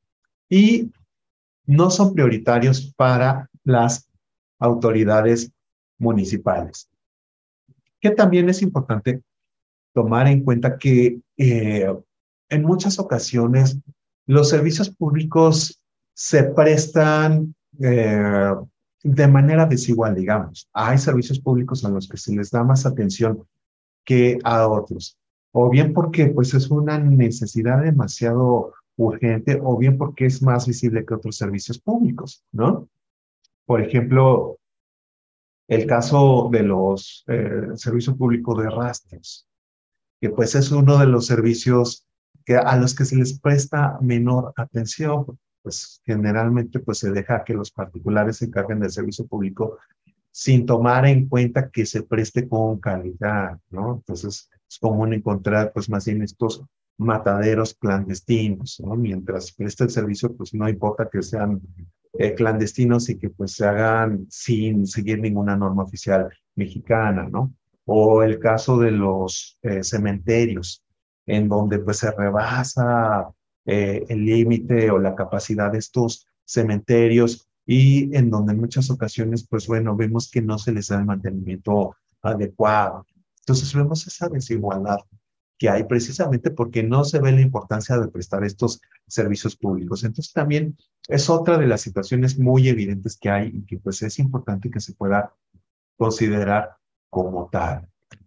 Y no son prioritarios para las autoridades municipales. Que también es importante tomar en cuenta que eh, en muchas ocasiones los servicios públicos se prestan eh, de manera desigual, digamos. Hay servicios públicos a los que se les da más atención que a otros. O bien porque pues es una necesidad demasiado urgente, o bien porque es más visible que otros servicios públicos, ¿no? Por ejemplo, el caso de los eh, servicios públicos de rastros, que pues es uno de los servicios que, a los que se les presta menor atención, pues generalmente pues se deja que los particulares se encarguen del servicio público sin tomar en cuenta que se preste con calidad, ¿no? Entonces es común encontrar pues más bien estos mataderos clandestinos, ¿no? Mientras presta el servicio, pues no importa que sean eh, clandestinos y que pues se hagan sin seguir ninguna norma oficial mexicana, ¿no? O el caso de los eh, cementerios, en donde pues se rebasa eh, el límite o la capacidad de estos cementerios y en donde en muchas ocasiones, pues bueno, vemos que no se les da el mantenimiento adecuado. Entonces vemos esa desigualdad que hay precisamente porque no se ve la importancia de prestar estos servicios públicos. Entonces también es otra de las situaciones muy evidentes que hay y que pues es importante que se pueda considerar como tal.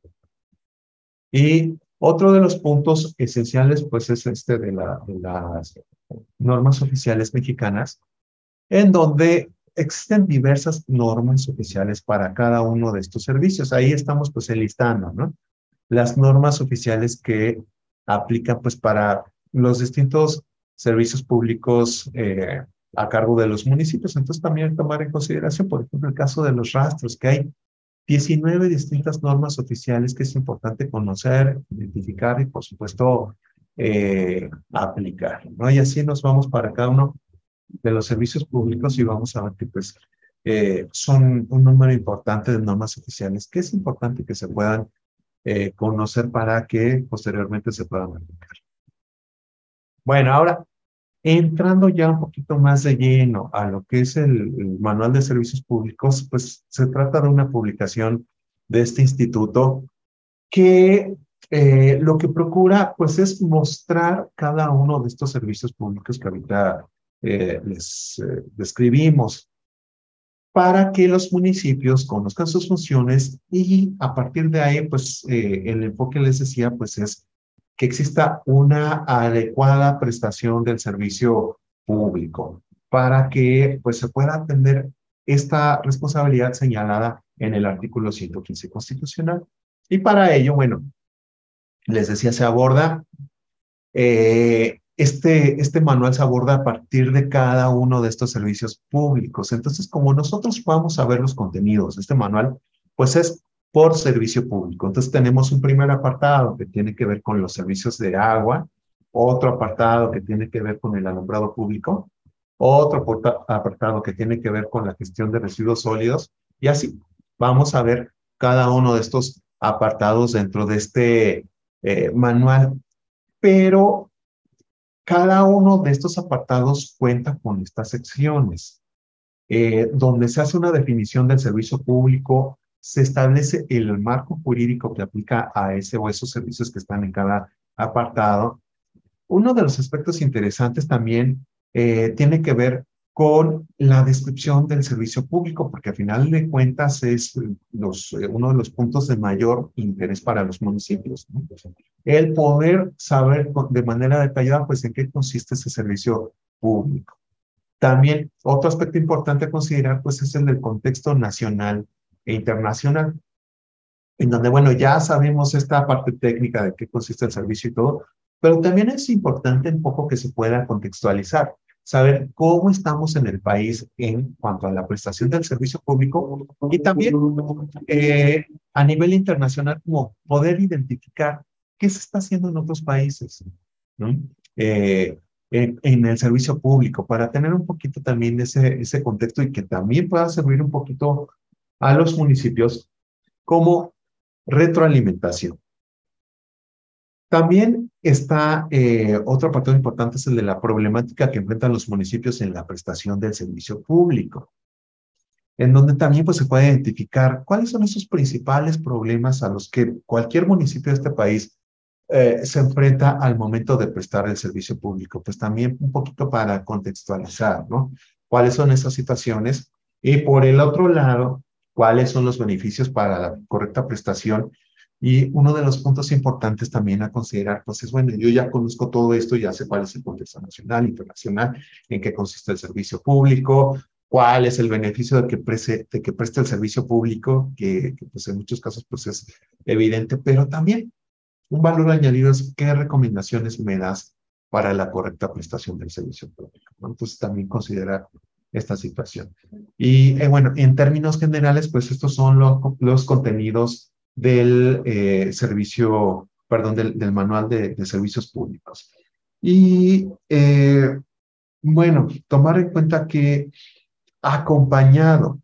Y otro de los puntos esenciales pues es este de, la, de las normas oficiales mexicanas, en donde existen diversas normas oficiales para cada uno de estos servicios. Ahí estamos pues enlistando, ¿no? Las normas oficiales que aplican pues para los distintos servicios públicos eh, a cargo de los municipios. Entonces también tomar en consideración, por ejemplo, el caso de los rastros, que hay diecinueve distintas normas oficiales que es importante conocer, identificar y por supuesto eh, aplicar, ¿no? Y así nos vamos para cada uno de los servicios públicos y vamos a ver que pues eh, son un número importante de normas oficiales que es importante que se puedan eh, conocer para que posteriormente se puedan aplicar. Bueno, ahora entrando ya un poquito más de lleno a lo que es el, el Manual de Servicios Públicos, pues se trata de una publicación de este instituto que eh, lo que procura pues es mostrar cada uno de estos servicios públicos que ahorita eh, les eh, describimos para que los municipios conozcan sus funciones y a partir de ahí pues eh, el enfoque les decía pues es que exista una adecuada prestación del servicio público para que pues se pueda atender esta responsabilidad señalada en el artículo ciento quince constitucional. Y para ello, bueno, les decía, se aborda, eh, este, este manual se aborda a partir de cada uno de estos servicios públicos. Entonces, como nosotros vamos a ver los contenidos de este manual, pues es por servicio público. Entonces tenemos un primer apartado que tiene que ver con los servicios de agua, otro apartado que tiene que ver con el alumbrado público, otro apartado que tiene que ver con la gestión de residuos sólidos, y así vamos a ver cada uno de estos apartados dentro de este eh, manual, pero cada uno de estos apartados cuenta con estas secciones, eh, donde se hace una definición del servicio público, se establece el marco jurídico que aplica a ese o esos servicios que están en cada apartado. Uno de los aspectos interesantes también eh, tiene que ver con la descripción del servicio público, porque al final de cuentas es los, eh, uno de los puntos de mayor interés para los municipios, ¿no? El poder saber de manera detallada pues en qué consiste ese servicio público. También otro aspecto importante a considerar pues es el del contexto nacional e internacional, en donde, bueno, ya sabemos esta parte técnica de qué consiste el servicio y todo, pero también es importante un poco que se pueda contextualizar, saber cómo estamos en el país en cuanto a la prestación del servicio público y también eh, a nivel internacional, como poder identificar qué se está haciendo en otros países, ¿no? Eh, en, en el servicio público, para tener un poquito también ese, ese contexto y que también pueda servir un poquito a los municipios como retroalimentación. También está eh, otro apartado importante, es el de la problemática que enfrentan los municipios en la prestación del servicio público, en donde también pues, se puede identificar cuáles son esos principales problemas a los que cualquier municipio de este país eh, se enfrenta al momento de prestar el servicio público. Pues también un poquito para contextualizar, ¿no? ¿Cuáles son esas situaciones? Y por el otro lado, ¿cuáles son los beneficios para la correcta prestación? Y uno de los puntos importantes también a considerar, pues es, bueno, yo ya conozco todo esto, ya sé cuál es el contexto nacional, internacional, en qué consiste el servicio público, cuál es el beneficio de que, preste, de que preste el servicio público, que, que pues en muchos casos pues es evidente, pero también un valor añadido es qué recomendaciones me das para la correcta prestación del servicio público, ¿no? Entonces también considerar esta situación. Y eh, bueno, en términos generales, pues estos son lo, los contenidos del eh, servicio, perdón, del, del manual de, de servicios públicos. Y eh, bueno, tomar en cuenta que acompañado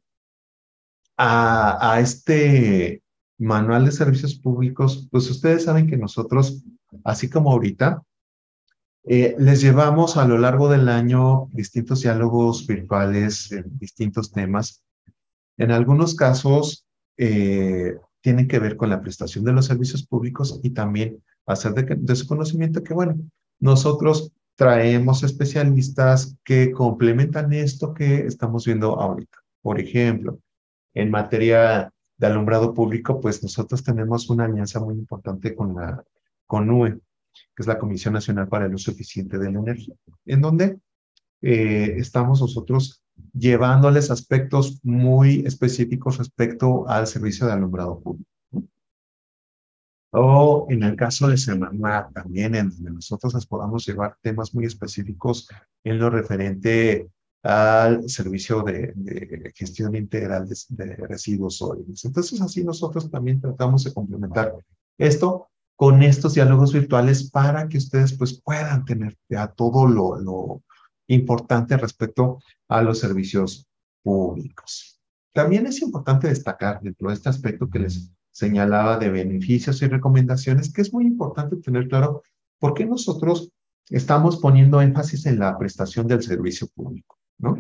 a, a este manual de servicios públicos, pues ustedes saben que nosotros, así como ahorita, eh, les llevamos a lo largo del año distintos diálogos virtuales en distintos temas. En algunos casos eh, tienen que ver con la prestación de los servicios públicos y también hacer de, de su conocimiento que, bueno, nosotros traemos especialistas que complementan esto que estamos viendo ahorita. Por ejemplo, en materia de alumbrado público, pues nosotros tenemos una alianza muy importante con la con U E, que es la Comisión Nacional para el Uso Eficiente de la Energía, en donde eh, estamos nosotros llevándoles aspectos muy específicos respecto al servicio de alumbrado público. O en el caso de Semarnat, también en donde nosotros les podamos llevar temas muy específicos en lo referente al servicio de, de gestión integral de, de residuos sólidos. Entonces, así nosotros también tratamos de complementar esto con estos diálogos virtuales para que ustedes pues puedan tener ya todo lo, lo importante respecto a los servicios públicos. También es importante destacar dentro de este aspecto que les señalaba de beneficios y recomendaciones, que es muy importante tener claro por qué nosotros estamos poniendo énfasis en la prestación del servicio público, ¿no?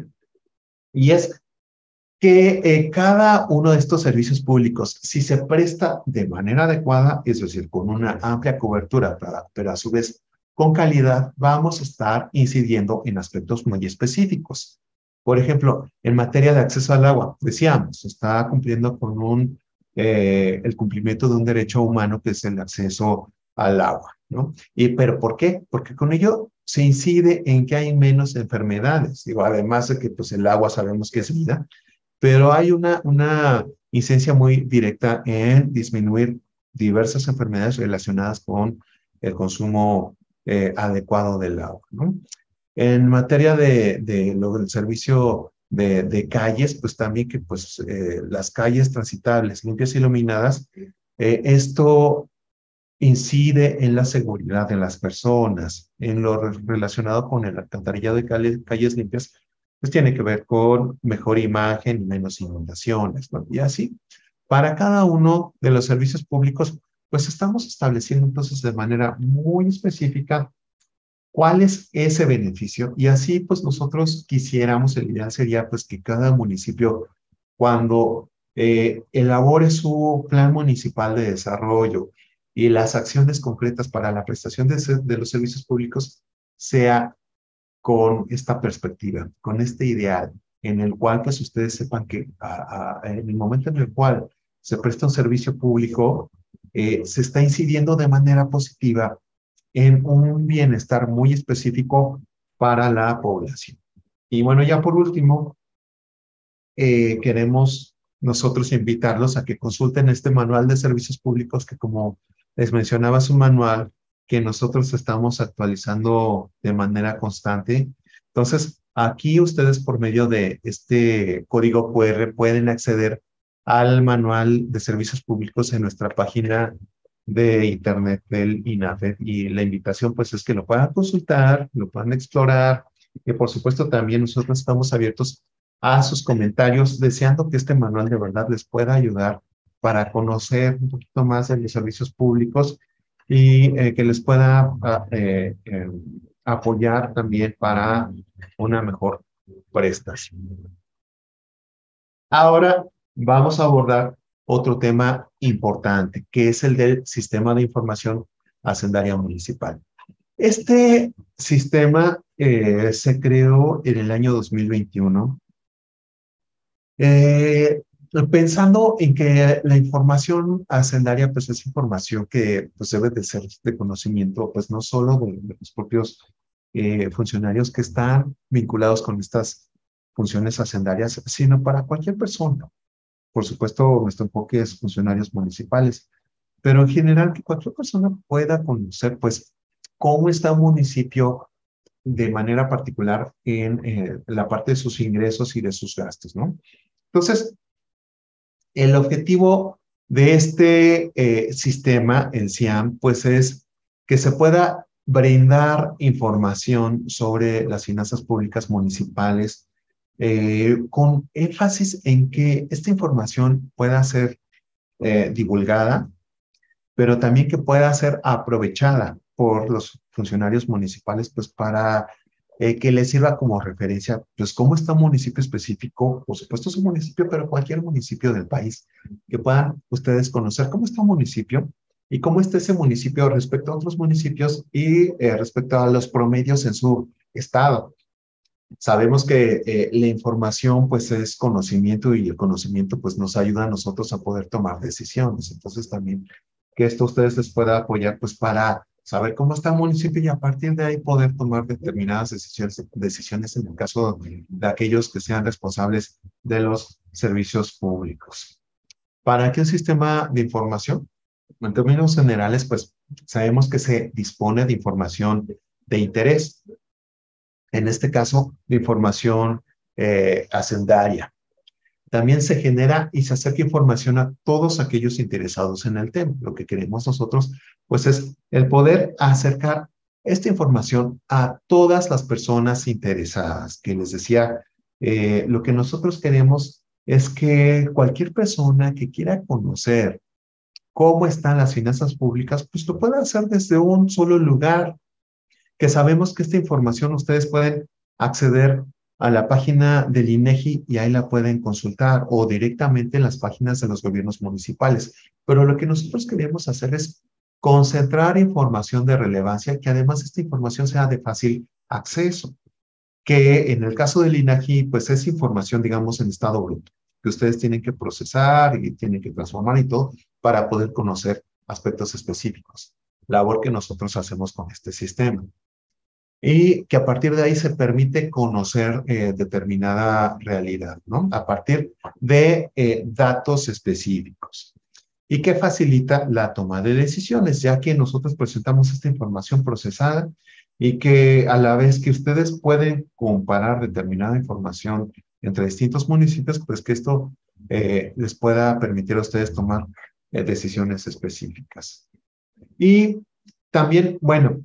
Y es que eh, cada uno de estos servicios públicos, si se presta de manera adecuada, es decir, con una amplia cobertura, para, pero a su vez con calidad, vamos a estar incidiendo en aspectos muy específicos. Por ejemplo, en materia de acceso al agua, decíamos, está cumpliendo con un Eh, el cumplimiento de un derecho humano que es el acceso al agua, ¿no? Y, ¿pero por qué? Porque con ello se incide en que hay menos enfermedades. Digo, además de que pues, el agua sabemos que es vida, pero hay una, una incidencia muy directa en disminuir diversas enfermedades relacionadas con el consumo eh, adecuado del agua, ¿no? En materia de, de lo del servicio de, de calles, pues también que pues eh, las calles transitables, limpias y iluminadas, eh, esto incide en la seguridad de las personas, en lo re relacionado con el alcantarillado de calles, calles limpias, pues tiene que ver con mejor imagen y menos inundaciones, ¿no? Y así, para cada uno de los servicios públicos, pues estamos estableciendo entonces de manera muy específica ¿cuál es ese beneficio? Y así, pues nosotros quisiéramos, el ideal sería pues que cada municipio, cuando eh, elabore su plan municipal de desarrollo y las acciones concretas para la prestación de, de los servicios públicos, sea con esta perspectiva, con este ideal, en el cual pues ustedes sepan que a, a, en el momento en el cual se presta un servicio público, eh, se está incidiendo de manera positiva en un bienestar muy específico para la población. Y bueno, ya por último, eh, queremos nosotros invitarlos a que consulten este manual de servicios públicos que, como les mencionaba, es un manual que nosotros estamos actualizando de manera constante. Entonces, aquí ustedes por medio de este código cu erre pueden acceder al manual de servicios públicos en nuestra página de internet del INAFED, y la invitación pues es que lo puedan consultar, lo puedan explorar, y por supuesto también nosotros estamos abiertos a sus comentarios, deseando que este manual de verdad les pueda ayudar para conocer un poquito más de los servicios públicos y eh, que les pueda eh, eh, apoyar también para una mejor prestación. Ahora vamos a abordar otro tema importante, que es el del sistema de información hacendaria municipal. Este sistema eh, se creó en el año dos mil veintiuno Eh, Pensando en que la información hacendaria pues es información que pues debe de ser de conocimiento pues no solo de, de los propios eh, funcionarios que están vinculados con estas funciones hacendarias, sino para cualquier persona. Por supuesto, nuestro enfoque es funcionarios municipales, pero en general que cualquier persona pueda conocer pues cómo está un municipio de manera particular en eh, la parte de sus ingresos y de sus gastos, ¿no? Entonces, el objetivo de este eh, sistema, el CIAM, pues es que se pueda brindar información sobre las finanzas públicas municipales eh, con énfasis en que esta información pueda ser eh, divulgada, pero también que pueda ser aprovechada por los funcionarios municipales, pues para eh, que les sirva como referencia, pues cómo está un municipio específico, por supuesto es un municipio, pero cualquier municipio del país, que puedan ustedes conocer cómo está un municipio y cómo está ese municipio respecto a otros municipios y eh, respecto a los promedios en su estado. Sabemos que eh, la información pues es conocimiento y el conocimiento pues nos ayuda a nosotros a poder tomar decisiones. Entonces también que esto a ustedes les pueda apoyar pues para saber cómo está el municipio y a partir de ahí poder tomar determinadas decisiones, decisiones en el caso de, de aquellos que sean responsables de los servicios públicos. ¿Para qué un sistema de información? En términos generales pues sabemos que se dispone de información de interés. En este caso, de información eh, hacendaria. También se genera y se acerca información a todos aquellos interesados en el tema. Lo que queremos nosotros, pues, es el poder acercar esta información a todas las personas interesadas. Que les decía, eh, lo que nosotros queremos es que cualquier persona que quiera conocer cómo están las finanzas públicas, pues lo pueda hacer desde un solo lugar, que sabemos que esta información ustedes pueden acceder a la página del INEGI y ahí la pueden consultar o directamente en las páginas de los gobiernos municipales. Pero lo que nosotros queremos hacer es concentrar información de relevancia, que además esta información sea de fácil acceso, que en el caso del INEGI, pues es información, digamos, en estado bruto, que ustedes tienen que procesar y tienen que transformar y todo para poder conocer aspectos específicos. Labor que nosotros hacemos con este sistema. Y que a partir de ahí se permite conocer eh, determinada realidad, ¿no? A partir de eh, datos específicos. Y que facilita la toma de decisiones, ya que nosotros presentamos esta información procesada y que a la vez que ustedes pueden comparar determinada información entre distintos municipios, pues que esto eh, les pueda permitir a ustedes tomar eh, decisiones específicas. Y también, bueno,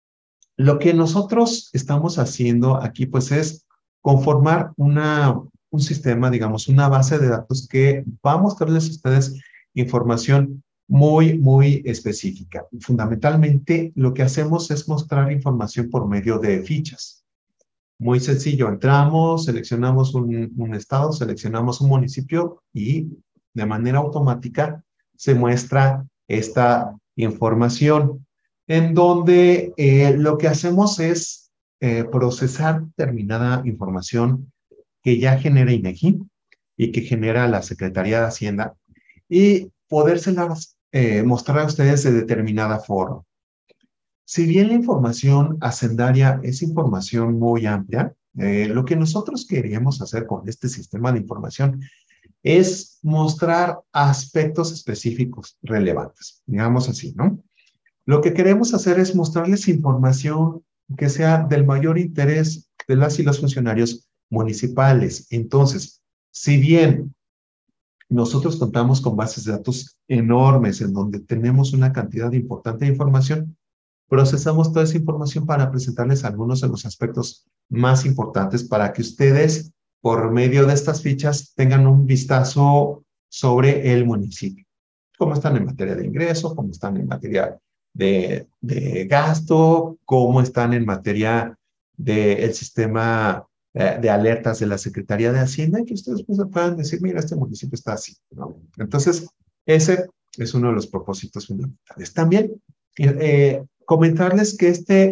lo que nosotros estamos haciendo aquí, pues, es conformar una, un sistema, digamos, una base de datos que va a mostrarles a ustedes información muy, muy específica. Fundamentalmente, lo que hacemos es mostrar información por medio de fichas. Muy sencillo, entramos, seleccionamos un, un estado, seleccionamos un municipio y de manera automática se muestra esta información, en donde eh, lo que hacemos es eh, procesar determinada información que ya genera INEGI y que genera la Secretaría de Hacienda y podérselas eh, mostrar a ustedes de determinada forma. Si bien la información hacendaria es información muy amplia, eh, lo que nosotros queríamos hacer con este sistema de información es mostrar aspectos específicos relevantes, digamos así, ¿no? Lo que queremos hacer es mostrarles información que sea del mayor interés de las y los funcionarios municipales. Entonces, si bien nosotros contamos con bases de datos enormes en donde tenemos una cantidad importante de información, procesamos toda esa información para presentarles algunos de los aspectos más importantes para que ustedes, por medio de estas fichas, tengan un vistazo sobre el municipio. Cómo están en materia de ingreso, cómo están en materia de, de gasto, cómo están en materia del sistema eh, de alertas de la Secretaría de Hacienda, y que ustedes pues, puedan decir, mira, este municipio está así, ¿no? Entonces, ese es uno de los propósitos fundamentales. También, eh, comentarles que este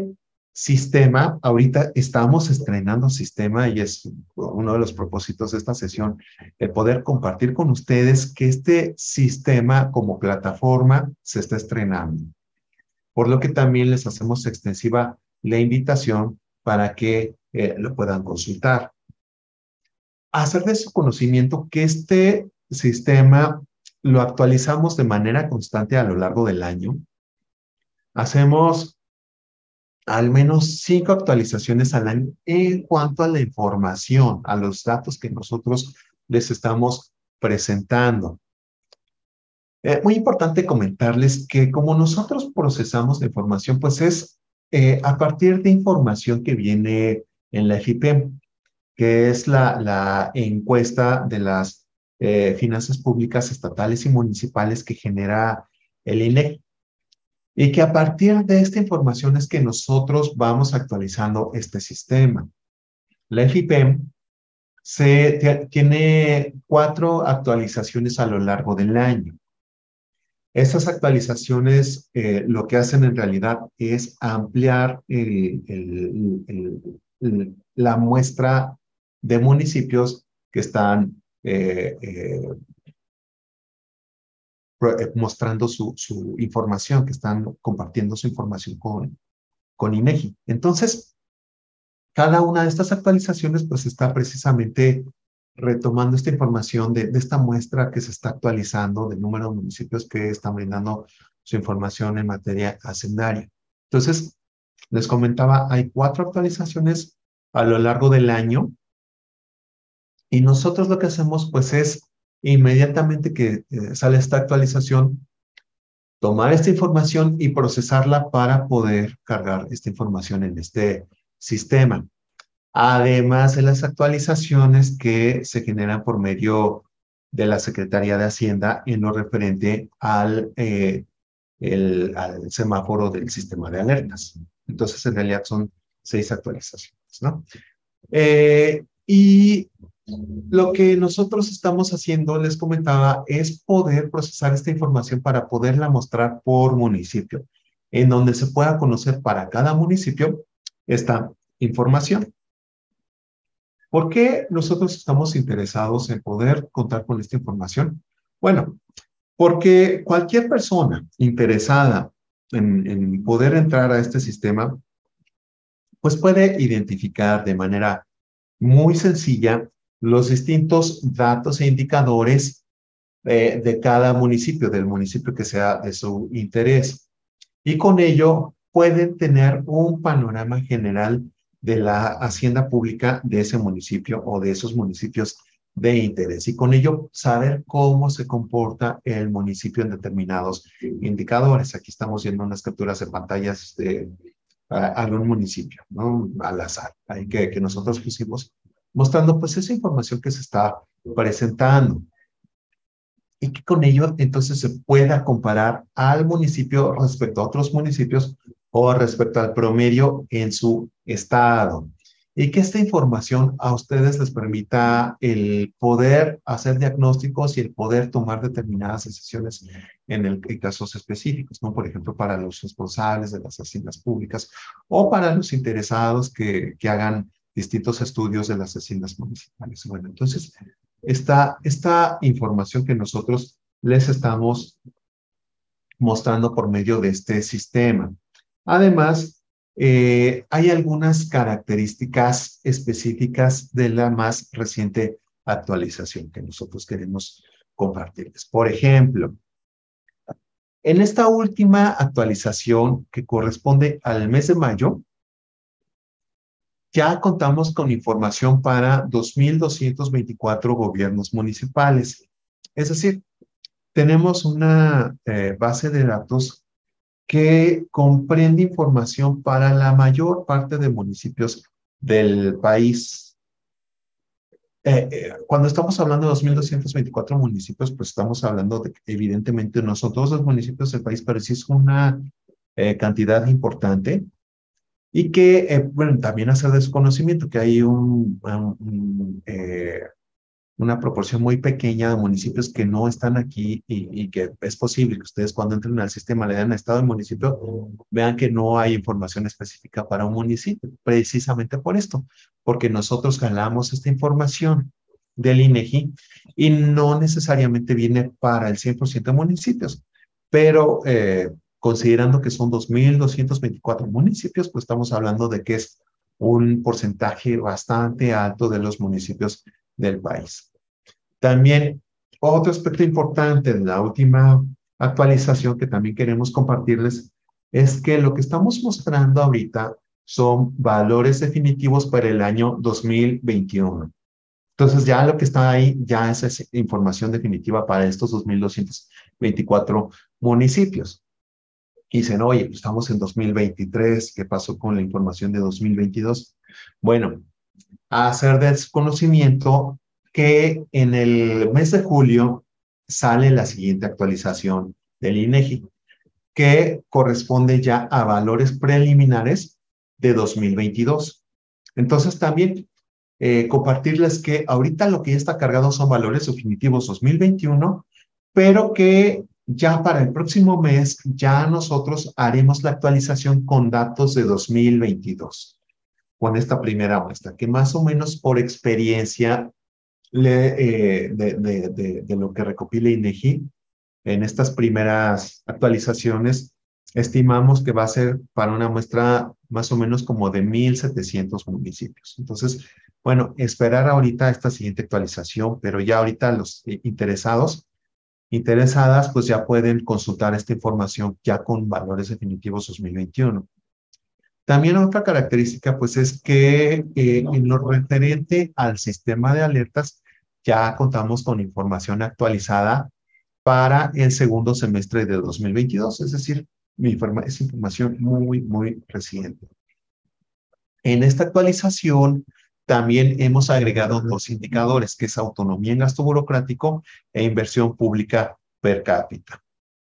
sistema, ahorita estamos estrenando sistema y es uno de los propósitos de esta sesión, el poder compartir con ustedes que este sistema como plataforma se está estrenando. Por lo que también les hacemos extensiva la invitación para que eh, lo puedan consultar. Hacer de su conocimiento que este sistema lo actualizamos de manera constante a lo largo del año. Hacemos al menos cinco actualizaciones al año en cuanto a la información, a los datos que nosotros les estamos presentando. Eh, muy importante comentarles que como nosotros procesamos la información, pues es eh, a partir de información que viene en la F I P E M, que es la, la encuesta de las eh, finanzas públicas estatales y municipales que genera el I N E G. Y que a partir de esta información es que nosotros vamos actualizando este sistema. La F I P E M se, tiene cuatro actualizaciones a lo largo del año. Estas actualizaciones eh, lo que hacen en realidad es ampliar el, el, el, el, la muestra de municipios que están eh, eh, mostrando su, su información, que están compartiendo su información con, con I N E G I. Entonces, cada una de estas actualizaciones pues está precisamente retomando esta información de, de esta muestra que se está actualizando del número de municipios que están brindando su información en materia hacendaria. Entonces, les comentaba, hay cuatro actualizaciones a lo largo del año y nosotros lo que hacemos pues es inmediatamente que eh, sale esta actualización, tomar esta información y procesarla para poder cargar esta información en este sistema. Además de las actualizaciones que se generan por medio de la Secretaría de Hacienda en lo referente al, eh, el, al semáforo del sistema de alertas. Entonces, en realidad son seis actualizaciones, ¿no? Eh, y lo que nosotros estamos haciendo, les comentaba, es poder procesar esta información para poderla mostrar por municipio, en donde se pueda conocer para cada municipio esta información. ¿Por qué nosotros estamos interesados en poder contar con esta información? Bueno, porque cualquier persona interesada en, en poder entrar a este sistema, pues puede identificar de manera muy sencilla los distintos datos e indicadores eh, de cada municipio, del municipio que sea de su interés. Y con ello pueden tener un panorama general de la hacienda pública de ese municipio o de esos municipios de interés. Y con ello saber cómo se comporta el municipio en determinados indicadores. Aquí estamos viendo unas capturas de pantallas de a, algún municipio, ¿no? Al azar, ahí que, que nosotros pusimos, mostrando pues esa información que se está presentando. Y que con ello entonces se pueda comparar al municipio respecto a otros municipios o respecto al promedio en su estado. Y que esta información a ustedes les permita el poder hacer diagnósticos y el poder tomar determinadas decisiones en, el, en casos específicos, ¿no? Por ejemplo, para los responsables de las haciendas públicas o para los interesados que, que hagan distintos estudios de las haciendas municipales. Bueno, entonces, esta, esta información que nosotros les estamos mostrando por medio de este sistema. Además, eh, hay algunas características específicas de la más reciente actualización que nosotros queremos compartirles. Por ejemplo, en esta última actualización que corresponde al mes de mayo, ya contamos con información para dos mil doscientos veinticuatro gobiernos municipales. Es decir, tenemos una eh, base de datos que comprende información para la mayor parte de municipios del país. Eh, eh, cuando estamos hablando de dos mil doscientos veinticuatro municipios, pues estamos hablando de que evidentemente no son todos los municipios del país, pero sí es una eh, cantidad importante. Y que, eh, bueno, también hacer de su conocimiento que hay un, un, un, eh, una proporción muy pequeña de municipios que no están aquí y, y que es posible que ustedes cuando entren al sistema le den estado del municipio, vean que no hay información específica para un municipio, precisamente por esto, porque nosotros jalamos esta información del INEGI y no necesariamente viene para el cien por ciento de municipios, pero eh, considerando que son dos mil doscientos veinticuatro municipios, pues estamos hablando de que es un porcentaje bastante alto de los municipios del país. También otro aspecto importante de la última actualización que también queremos compartirles es que lo que estamos mostrando ahorita son valores definitivos para el año dos mil veintiuno. Entonces ya lo que está ahí ya es esa información definitiva para estos dos mil doscientos veinticuatro municipios. Y dicen, oye, pues estamos en dos mil veintitrés, ¿qué pasó con la información de dos mil veintidós? Bueno, a hacer desconocimiento que en el mes de julio sale la siguiente actualización del INEGI, que corresponde ya a valores preliminares de dos mil veintidós. Entonces también eh, compartirles que ahorita lo que ya está cargado son valores definitivos dos mil veintiuno, pero que ya para el próximo mes ya nosotros haremos la actualización con datos de dos mil veintidós. Con esta primera muestra, que más o menos por experiencia le, eh, de, de, de, de lo que recopila INEGI, en estas primeras actualizaciones, estimamos que va a ser para una muestra más o menos como de mil setecientos municipios. Entonces, bueno, esperar ahorita esta siguiente actualización, pero ya ahorita los interesados, interesadas, pues ya pueden consultar esta información ya con valores definitivos dos mil veintiuno. También otra característica, pues, es que eh, en lo referente al sistema de alertas, ya contamos con información actualizada para el segundo semestre de dos mil veintidós, es decir, es información muy, muy reciente. En esta actualización también hemos agregado dos indicadores, que es autonomía en gasto burocrático e inversión pública per cápita.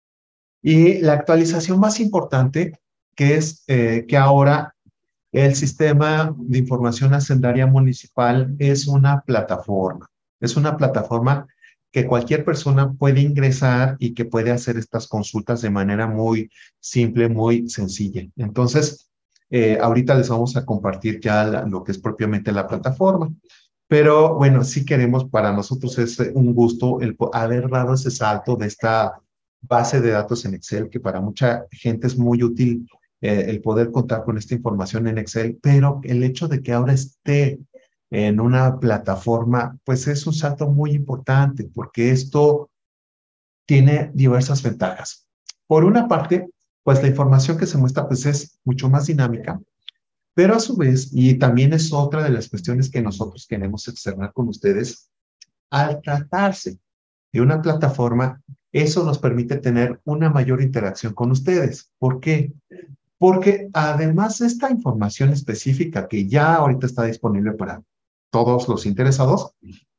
Y la actualización más importante, que es eh, que ahora el sistema de información hacendaria municipal es una plataforma. Es una plataforma que cualquier persona puede ingresar y que puede hacer estas consultas de manera muy simple, muy sencilla. Entonces, eh, ahorita les vamos a compartir ya la, lo que es propiamente la plataforma. Pero bueno, sí queremos, para nosotros es un gusto el haber dado ese salto de esta base de datos en Excel, que para mucha gente es muy útil eh, el poder contar con esta información en Excel, pero el hecho de que ahora esté en una plataforma, pues es un salto muy importante, porque esto tiene diversas ventajas. Por una parte, pues la información que se muestra pues es mucho más dinámica, pero a su vez, y también es otra de las cuestiones que nosotros queremos externar con ustedes, al tratarse de una plataforma, eso nos permite tener una mayor interacción con ustedes. ¿Por qué? Porque además de esta información específica que ya ahorita está disponible para todos los interesados,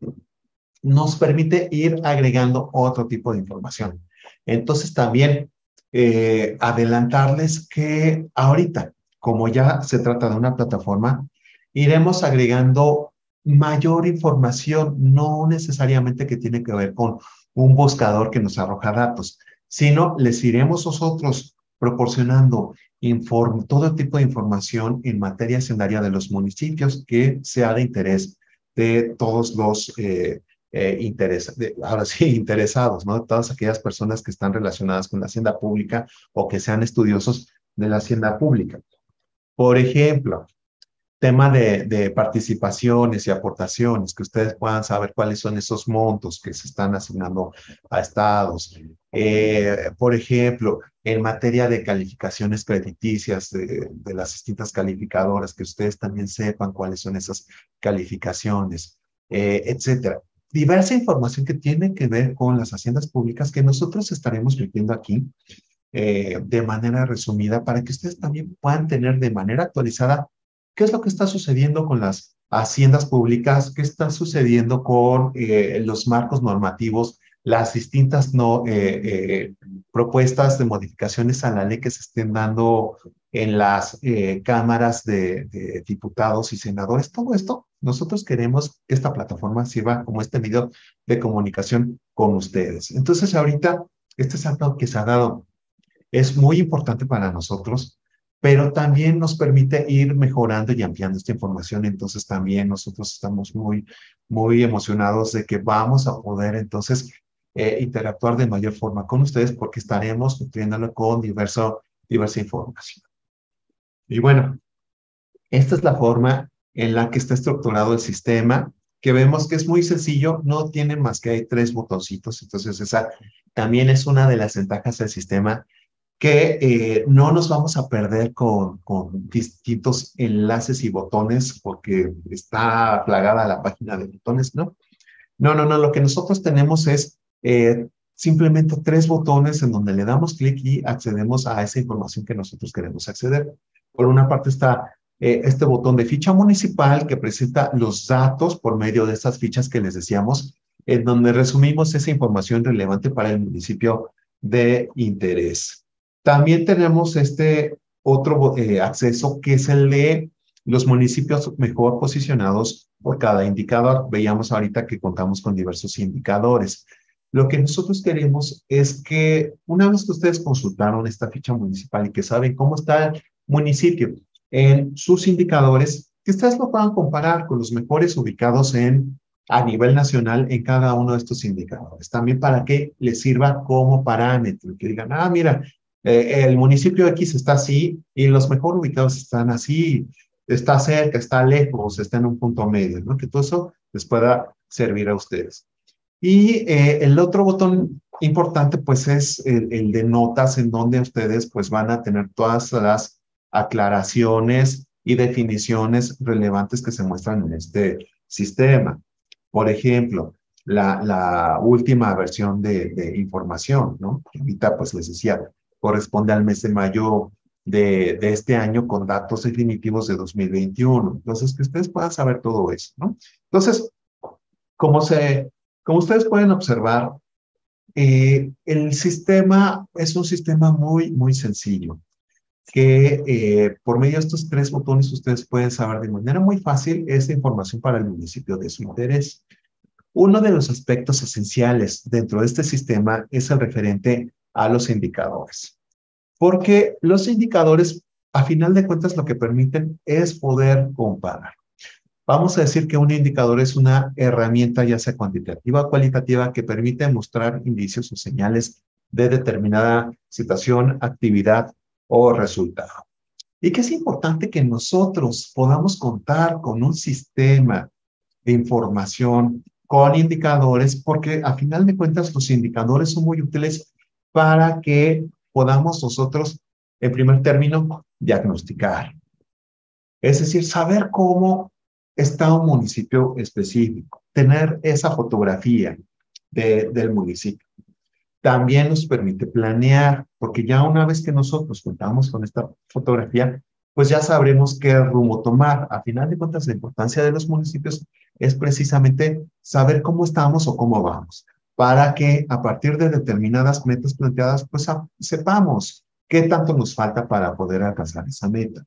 nos permite ir agregando otro tipo de información. Entonces también eh, adelantarles que ahorita, como ya se trata de una plataforma, iremos agregando mayor información, no necesariamente que tiene que ver con un buscador que nos arroja datos, sino les iremos nosotros proporcionando inform todo tipo de información en materia hacendaria de los municipios que sea de interés de todos los eh, eh, interesa de, ahora sí, interesados, ¿no? Todas aquellas personas que están relacionadas con la hacienda pública o que sean estudiosos de la hacienda pública. Por ejemplo, tema de, de participaciones y aportaciones, que ustedes puedan saber cuáles son esos montos que se están asignando a estados. Eh, por ejemplo, en materia de calificaciones crediticias de, de las distintas calificadoras, que ustedes también sepan cuáles son esas calificaciones, eh, etcétera. Diversa información que tiene que ver con las haciendas públicas que nosotros estaremos metiendo aquí eh, de manera resumida para que ustedes también puedan tener de manera actualizada qué es lo que está sucediendo con las haciendas públicas, qué está sucediendo con eh, los marcos normativos, las distintas no, eh, eh, propuestas de modificaciones a la ley que se estén dando en las eh, cámaras de, de diputados y senadores. Todo esto, nosotros queremos que esta plataforma sirva como este medio de comunicación con ustedes. Entonces, ahorita, este salto que se ha dado es muy importante para nosotros, pero también nos permite ir mejorando y ampliando esta información. Entonces, también nosotros estamos muy, muy emocionados de que vamos a poder, entonces, eh, interactuar de mayor forma con ustedes porque estaremos nutriéndolo con diverso, diversa información. Y bueno, esta es la forma en la que está estructurado el sistema, que vemos que es muy sencillo, no tiene más que hay tres botoncitos, entonces esa también es una de las ventajas del sistema, que eh, no nos vamos a perder con, con distintos enlaces y botones porque está plagada la página de botones, ¿no? No, no, no, lo que nosotros tenemos es eh, simplemente tres botones en donde le damos clic y accedemos a esa información que nosotros queremos acceder. Por una parte está eh, este botón de ficha municipal que presenta los datos por medio de estas fichas que les decíamos, en donde resumimos esa información relevante para el municipio de interés. También tenemos este otro eh, acceso que es el de los municipios mejor posicionados por cada indicador. Veíamos ahorita que contamos con diversos indicadores. Lo que nosotros queremos es que una vez que ustedes consultaron esta ficha municipal y que saben cómo está el municipio en sus indicadores, que ustedes lo puedan comparar con los mejores ubicados en, a nivel nacional en cada uno de estos indicadores. También para que les sirva como parámetro, que digan, ah, mira, eh, el municipio X está así y los mejor ubicados están así, está cerca, está lejos, está en un punto medio, ¿no? Que todo eso les pueda servir a ustedes. Y eh, el otro botón importante, pues, es el, el de notas, en donde ustedes, pues, van a tener todas las aclaraciones y definiciones relevantes que se muestran en este sistema. Por ejemplo, la, la última versión de, de información, ¿no? Que ahorita, pues, les decía, corresponde al mes de mayo de, de este año con datos definitivos de dos mil veintiuno. Entonces, que ustedes puedan saber todo eso, ¿no? Entonces, como, se, como ustedes pueden observar, eh, el sistema es un sistema muy, muy sencillo, que eh, por medio de estos tres botones ustedes pueden saber de manera muy fácil esta información para el municipio de su interés. Uno de los aspectos esenciales dentro de este sistema es el referente a los indicadores. Porque los indicadores, a final de cuentas, lo que permiten es poder comparar. Vamos a decir que un indicador es una herramienta, ya sea cuantitativa o cualitativa, que permite mostrar indicios o señales de determinada situación, actividad o resultado. Y que es importante que nosotros podamos contar con un sistema de información con indicadores, porque a final de cuentas los indicadores son muy útiles para que podamos nosotros, en primer término, diagnosticar. Es decir, saber cómo está un municipio específico, tener esa fotografía de, del municipio. También nos permite planear, porque ya una vez que nosotros contamos con esta fotografía, pues ya sabremos qué rumbo tomar. A final de cuentas, la importancia de los municipios es precisamente saber cómo estamos o cómo vamos, para que a partir de determinadas metas planteadas, pues a, sepamos qué tanto nos falta para poder alcanzar esa meta.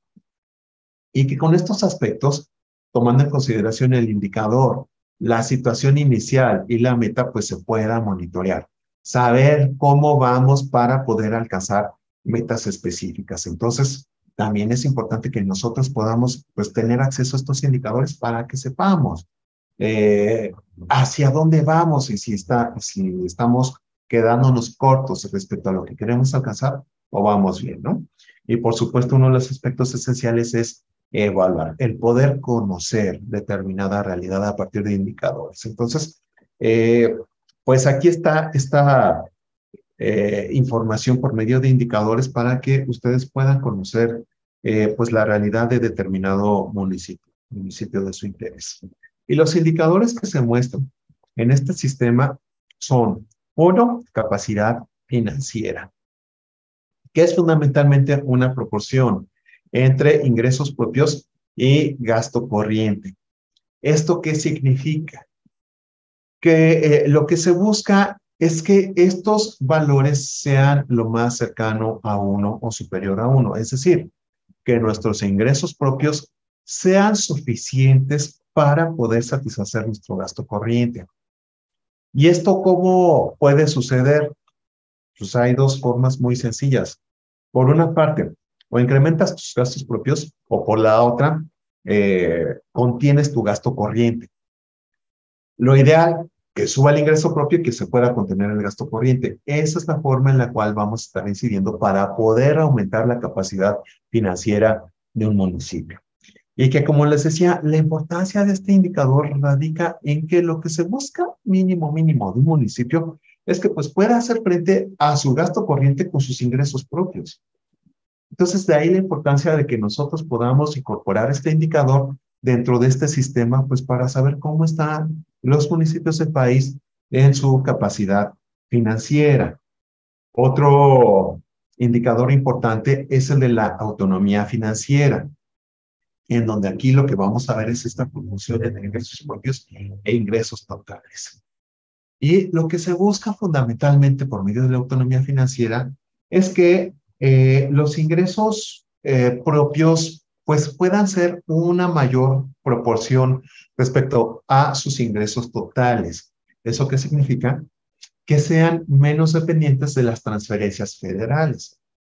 Y que con estos aspectos, tomando en consideración el indicador, la situación inicial y la meta, pues se pueda monitorear. Saber cómo vamos para poder alcanzar metas específicas. Entonces, también es importante que nosotros podamos, pues, tener acceso a estos indicadores para que sepamos eh, hacia dónde vamos y si, está, si estamos quedándonos cortos respecto a lo que queremos alcanzar o vamos bien, ¿no? Y por supuesto, uno de los aspectos esenciales es evaluar, el poder conocer determinada realidad a partir de indicadores. Entonces, eh, pues aquí está esta eh, información por medio de indicadores para que ustedes puedan conocer eh, pues la realidad de determinado municipio, municipio de su interés. Y los indicadores que se muestran en este sistema son, uno, capacidad financiera, que es fundamentalmente una proporción entre ingresos propios y gasto corriente. ¿Esto qué significa? Que eh, lo que se busca es que estos valores sean lo más cercano a uno o superior a uno. Es decir, que nuestros ingresos propios sean suficientes para poder satisfacer nuestro gasto corriente. ¿Y esto cómo puede suceder? Pues hay dos formas muy sencillas. Por una parte, o incrementas tus gastos propios, o por la otra, eh, contienes tu gasto corriente. Lo ideal, que suba el ingreso propio y que se pueda contener el gasto corriente. Esa es la forma en la cual vamos a estar incidiendo para poder aumentar la capacidad financiera de un municipio. Y que, como les decía, la importancia de este indicador radica en que lo que se busca mínimo, mínimo de un municipio es que pues, pueda hacer frente a su gasto corriente con sus ingresos propios. Entonces, de ahí la importancia de que nosotros podamos incorporar este indicador dentro de este sistema, pues para saber cómo están los municipios del país en su capacidad financiera. Otro indicador importante es el de la autonomía financiera, en donde aquí lo que vamos a ver es esta proporción de ingresos propios e ingresos totales. Y lo que se busca fundamentalmente por medio de la autonomía financiera es que eh, los ingresos eh, propios pues puedan ser una mayor proporción respecto a sus ingresos totales. ¿Eso qué significa? Que sean menos dependientes de las transferencias federales.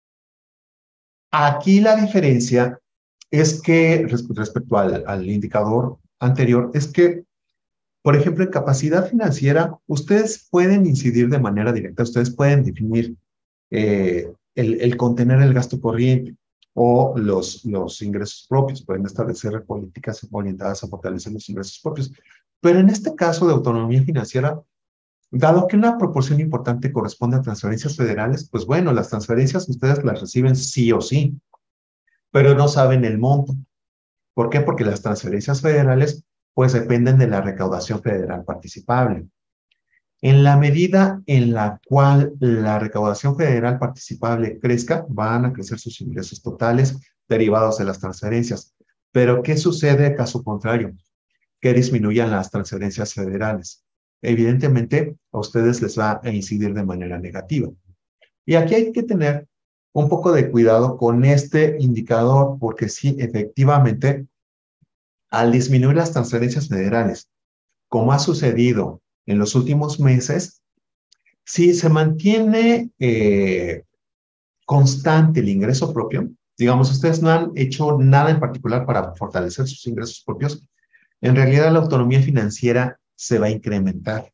Aquí la diferencia es que, respecto al, al indicador anterior, es que, por ejemplo, en capacidad financiera, ustedes pueden incidir de manera directa, ustedes pueden definir eh, el, el contener el gasto corriente o los, los ingresos propios, pueden establecer políticas orientadas a fortalecer los ingresos propios. Pero en este caso de autonomía financiera, dado que una proporción importante corresponde a transferencias federales, pues bueno, las transferencias ustedes las reciben sí o sí, pero no saben el monto. ¿Por qué? Porque las transferencias federales pues dependen de la recaudación federal participable. En la medida en la cual la recaudación federal participable crezca, van a crecer sus ingresos totales derivados de las transferencias. Pero ¿qué sucede caso contrario? Que disminuyan las transferencias federales. Evidentemente, a ustedes les va a incidir de manera negativa. Y aquí hay que tener un poco de cuidado con este indicador, porque sí, efectivamente, al disminuir las transferencias federales, como ha sucedido en los últimos meses, si se mantiene eh, constante el ingreso propio, digamos, ustedes no han hecho nada en particular para fortalecer sus ingresos propios, en realidad la autonomía financiera se va a incrementar.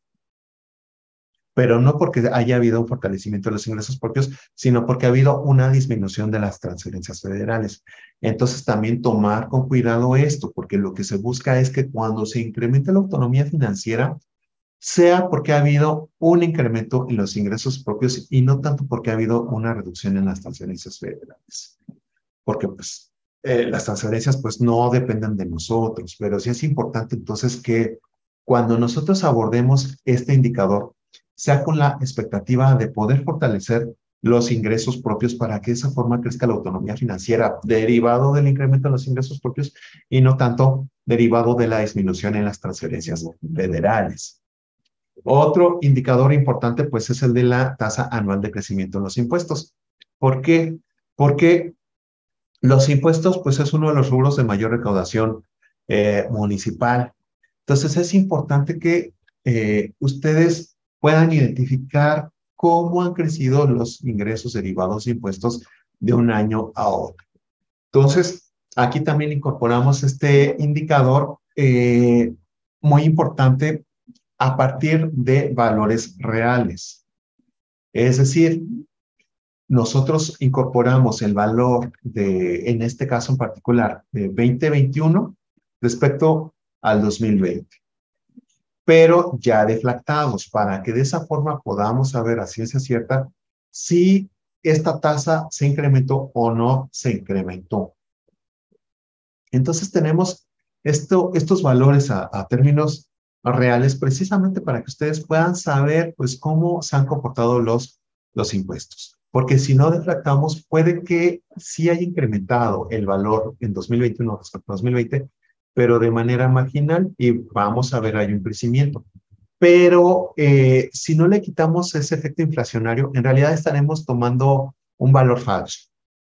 Pero no porque haya habido un fortalecimiento de los ingresos propios, sino porque ha habido una disminución de las transferencias federales. Entonces, también tomar con cuidado esto, porque lo que se busca es que cuando se incremente la autonomía financiera, sea porque ha habido un incremento en los ingresos propios y no tanto porque ha habido una reducción en las transferencias federales. Porque, pues, eh, las transferencias, pues, no dependen de nosotros, pero sí es importante, entonces, que cuando nosotros abordemos este indicador, sea con la expectativa de poder fortalecer los ingresos propios para que de esa forma crezca la autonomía financiera derivado del incremento en los ingresos propios y no tanto derivado de la disminución en las transferencias federales. Otro indicador importante pues es el de la tasa anual de crecimiento en los impuestos. ¿Por qué? Porque los impuestos pues es uno de los rubros de mayor recaudación eh, municipal. Entonces es importante que eh, ustedes puedan identificar cómo han crecido los ingresos derivados de impuestos de un año a otro. Entonces, aquí también incorporamos este indicador eh, muy importante a partir de valores reales. Es decir, nosotros incorporamos el valor de, en este caso en particular, de veinte veintiuno respecto al dos mil veinte. Pero ya deflactados para que de esa forma podamos saber a ciencia cierta si esta tasa se incrementó o no se incrementó. Entonces tenemos esto, estos valores a, a términos reales precisamente para que ustedes puedan saber pues cómo se han comportado los, los impuestos. Porque si no deflactamos, puede que sí haya incrementado el valor en dos mil veintiuno respecto a dos mil veinte, pero de manera marginal y vamos a ver ahí un crecimiento. Pero eh, si no le quitamos ese efecto inflacionario, en realidad estaremos tomando un valor falso.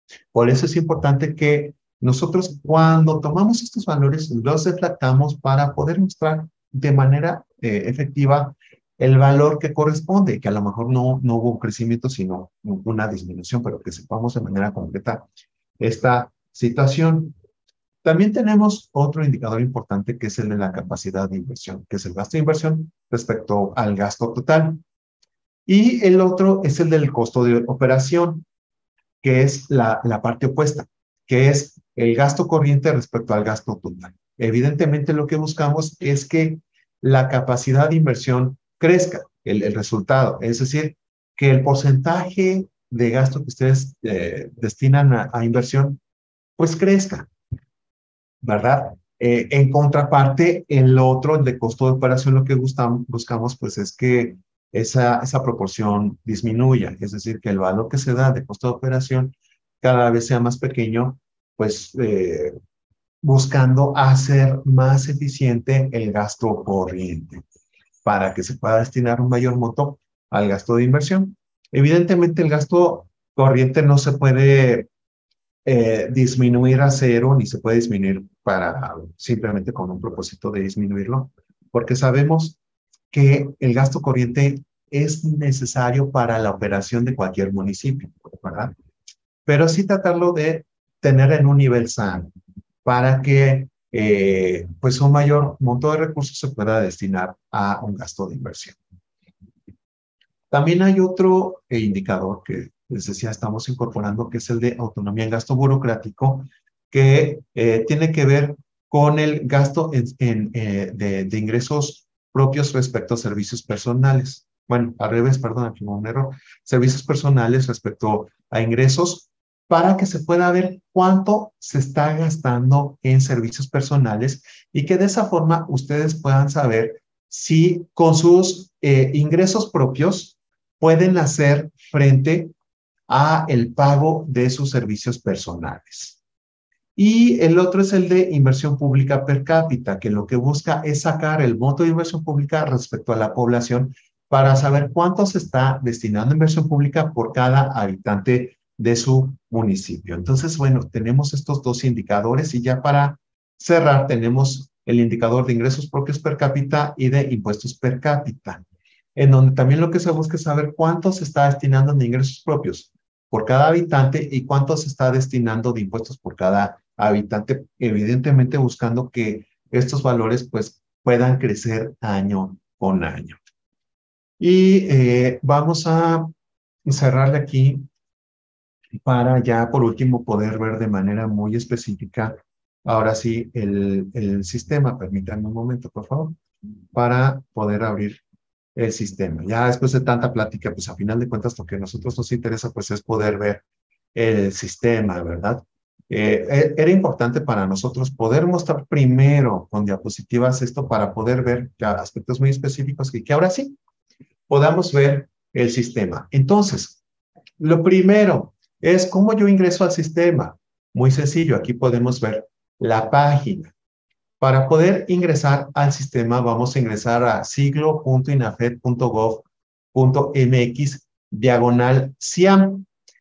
Por eso es importante que nosotros cuando tomamos estos valores los deflactamos para poder mostrar de manera eh, efectiva el valor que corresponde, que a lo mejor no, no hubo un crecimiento, sino una disminución, pero que sepamos de manera completa esta situación. También tenemos otro indicador importante que es el de la capacidad de inversión, que es el gasto de inversión respecto al gasto total. Y el otro es el del costo de operación, que es la, la parte opuesta, que es el gasto corriente respecto al gasto total. Evidentemente lo que buscamos es que la capacidad de inversión crezca, el, el resultado, es decir, que el porcentaje de gasto que ustedes eh, destinan a, a inversión, pues crezca, ¿verdad? Eh, en contraparte, el otro, el de costo de operación, lo que buscamos, buscamos pues es que esa, esa proporción disminuya, es decir, que el valor que se da de costo de operación cada vez sea más pequeño, pues eh, buscando hacer más eficiente el gasto corriente para que se pueda destinar un mayor monto al gasto de inversión. Evidentemente, el gasto corriente no se puede eh, disminuir a cero, ni se puede disminuir para simplemente con un propósito de disminuirlo, porque sabemos que el gasto corriente es necesario para la operación de cualquier municipio, ¿verdad? Pero sí tratarlo de tener en un nivel sano para que eh, pues un mayor monto de recursos se pueda destinar a un gasto de inversión. También hay otro eh, indicador que les decía, estamos incorporando, que es el de autonomía en gasto burocrático, que eh, tiene que ver con el gasto en, en, eh, de, de ingresos propios respecto a servicios personales. Bueno, al revés, perdón, aquí hubo un error. Servicios personales respecto a ingresos para que se pueda ver cuánto se está gastando en servicios personales y que de esa forma ustedes puedan saber si con sus eh, ingresos propios pueden hacer frente a el pago de sus servicios personales. Y el otro es el de inversión pública per cápita, que lo que busca es sacar el monto de inversión pública respecto a la población para saber cuánto se está destinando a inversión pública por cada habitante de su municipio. Entonces, bueno, tenemos estos dos indicadores y ya para cerrar tenemos el indicador de ingresos propios per cápita y de impuestos per cápita, en donde también lo que se busca es saber cuánto se está destinando de ingresos propios por cada habitante y cuánto se está destinando de impuestos por cada habitante, evidentemente buscando que estos valores pues puedan crecer año con año. Y eh, vamos a cerrarle aquí para ya por último poder ver de manera muy específica, ahora sí, el, el sistema. Permítanme un momento, por favor, para poder abrir el sistema. Ya después de tanta plática, pues a final de cuentas lo que a nosotros nos interesa pues es poder ver el sistema, ¿verdad? Eh, era importante para nosotros poder mostrar primero con diapositivas esto para poder ver ya aspectos muy específicos y que ahora sí podamos ver el sistema. Entonces, lo primero es cómo yo ingreso al sistema. Muy sencillo, aquí podemos ver la página. Para poder ingresar al sistema, vamos a ingresar a siglo punto inafet punto gov punto mx diagonal SIHAM,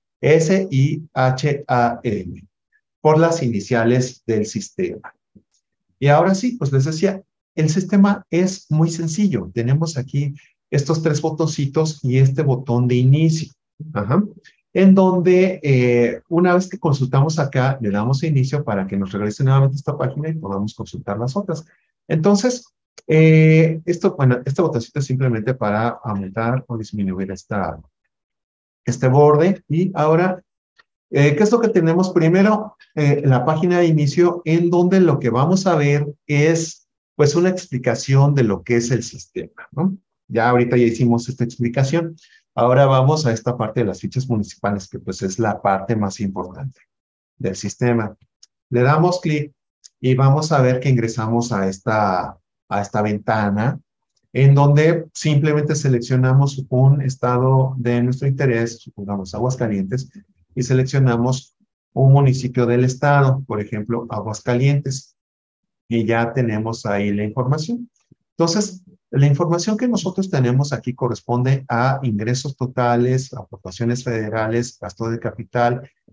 S I H A M, por las iniciales del sistema. Y ahora sí, pues les decía, el sistema es muy sencillo. Tenemos aquí estos tres botoncitos y este botón de inicio. Ajá. En donde eh, una vez que consultamos acá, le damos a inicio para que nos regrese nuevamente esta página y podamos consultar las otras. Entonces, eh, esto, bueno, este botoncito es simplemente para aumentar o disminuir esta, este borde. Y ahora, eh, ¿qué es lo que tenemos? Primero, eh, la página de inicio, en donde lo que vamos a ver es, pues, una explicación de lo que es el sistema, ¿no? Ya ahorita ya hicimos esta explicación. Ahora vamos a esta parte de las fichas municipales, que pues es la parte más importante del sistema. Le damos clic y vamos a ver que ingresamos a esta, a esta ventana, en donde simplemente seleccionamos un estado de nuestro interés, supongamos Aguascalientes, y seleccionamos un municipio del estado, por ejemplo, Aguascalientes, y ya tenemos ahí la información. Entonces, la información que nosotros tenemos aquí corresponde a ingresos totales, aportaciones federales, gasto de capital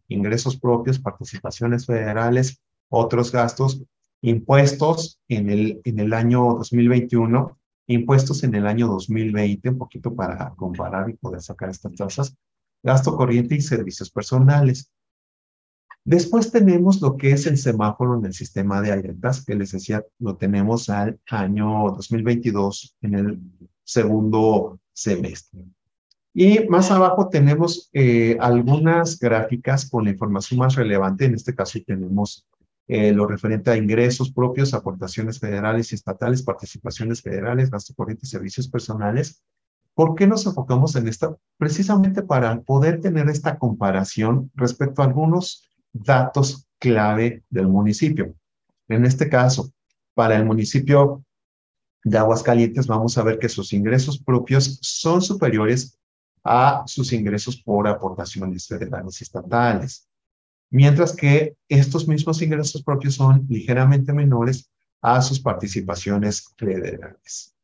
ingresos propios, participaciones federales, otros gastos, impuestos en el, en el año dos mil veintiuno, impuestos en el año dos mil veinte, un poquito para comparar y poder sacar estas tasas, gasto corriente y servicios personales. Después tenemos lo que es el semáforo en el sistema de alertas, que les decía, lo tenemos al año dos mil veintidós en el segundo semestre. Y más abajo tenemos eh, algunas gráficas con la información más relevante. En este caso tenemos eh, lo referente a ingresos propios, aportaciones federales y estatales, participaciones federales, gasto corriente y servicios personales. ¿Por qué nos enfocamos en esta? Precisamente para poder tener esta comparación respecto a algunos datos clave del municipio. En este caso, para el municipio de Aguascalientes, vamos a ver que sus ingresos propios son superiores a sus ingresos por aportaciones federales y estatales, mientras que estos mismos ingresos propios son ligeramente menores a sus participaciones federales.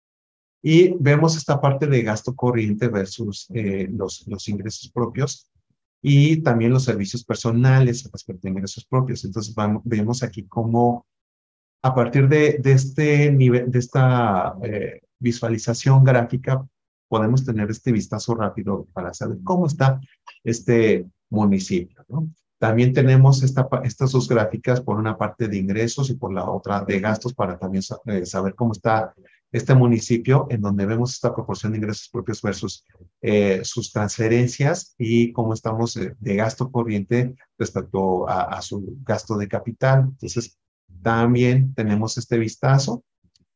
Y vemos esta parte de gasto corriente versus eh, los, los ingresos propios y también los servicios personales respecto a ingresos propios. Entonces vamos, vemos aquí cómo a partir de, de este nivel, de esta eh, visualización gráfica, podemos tener este vistazo rápido para saber cómo está este municipio, ¿no? También tenemos esta, estas dos gráficas, por una parte de ingresos y por la otra de gastos, para también eh, saber cómo está este municipio, en donde vemos esta proporción de ingresos propios versus eh, sus transferencias y cómo estamos eh, de gasto corriente respecto a, a su gasto de capital. Entonces, también tenemos este vistazo.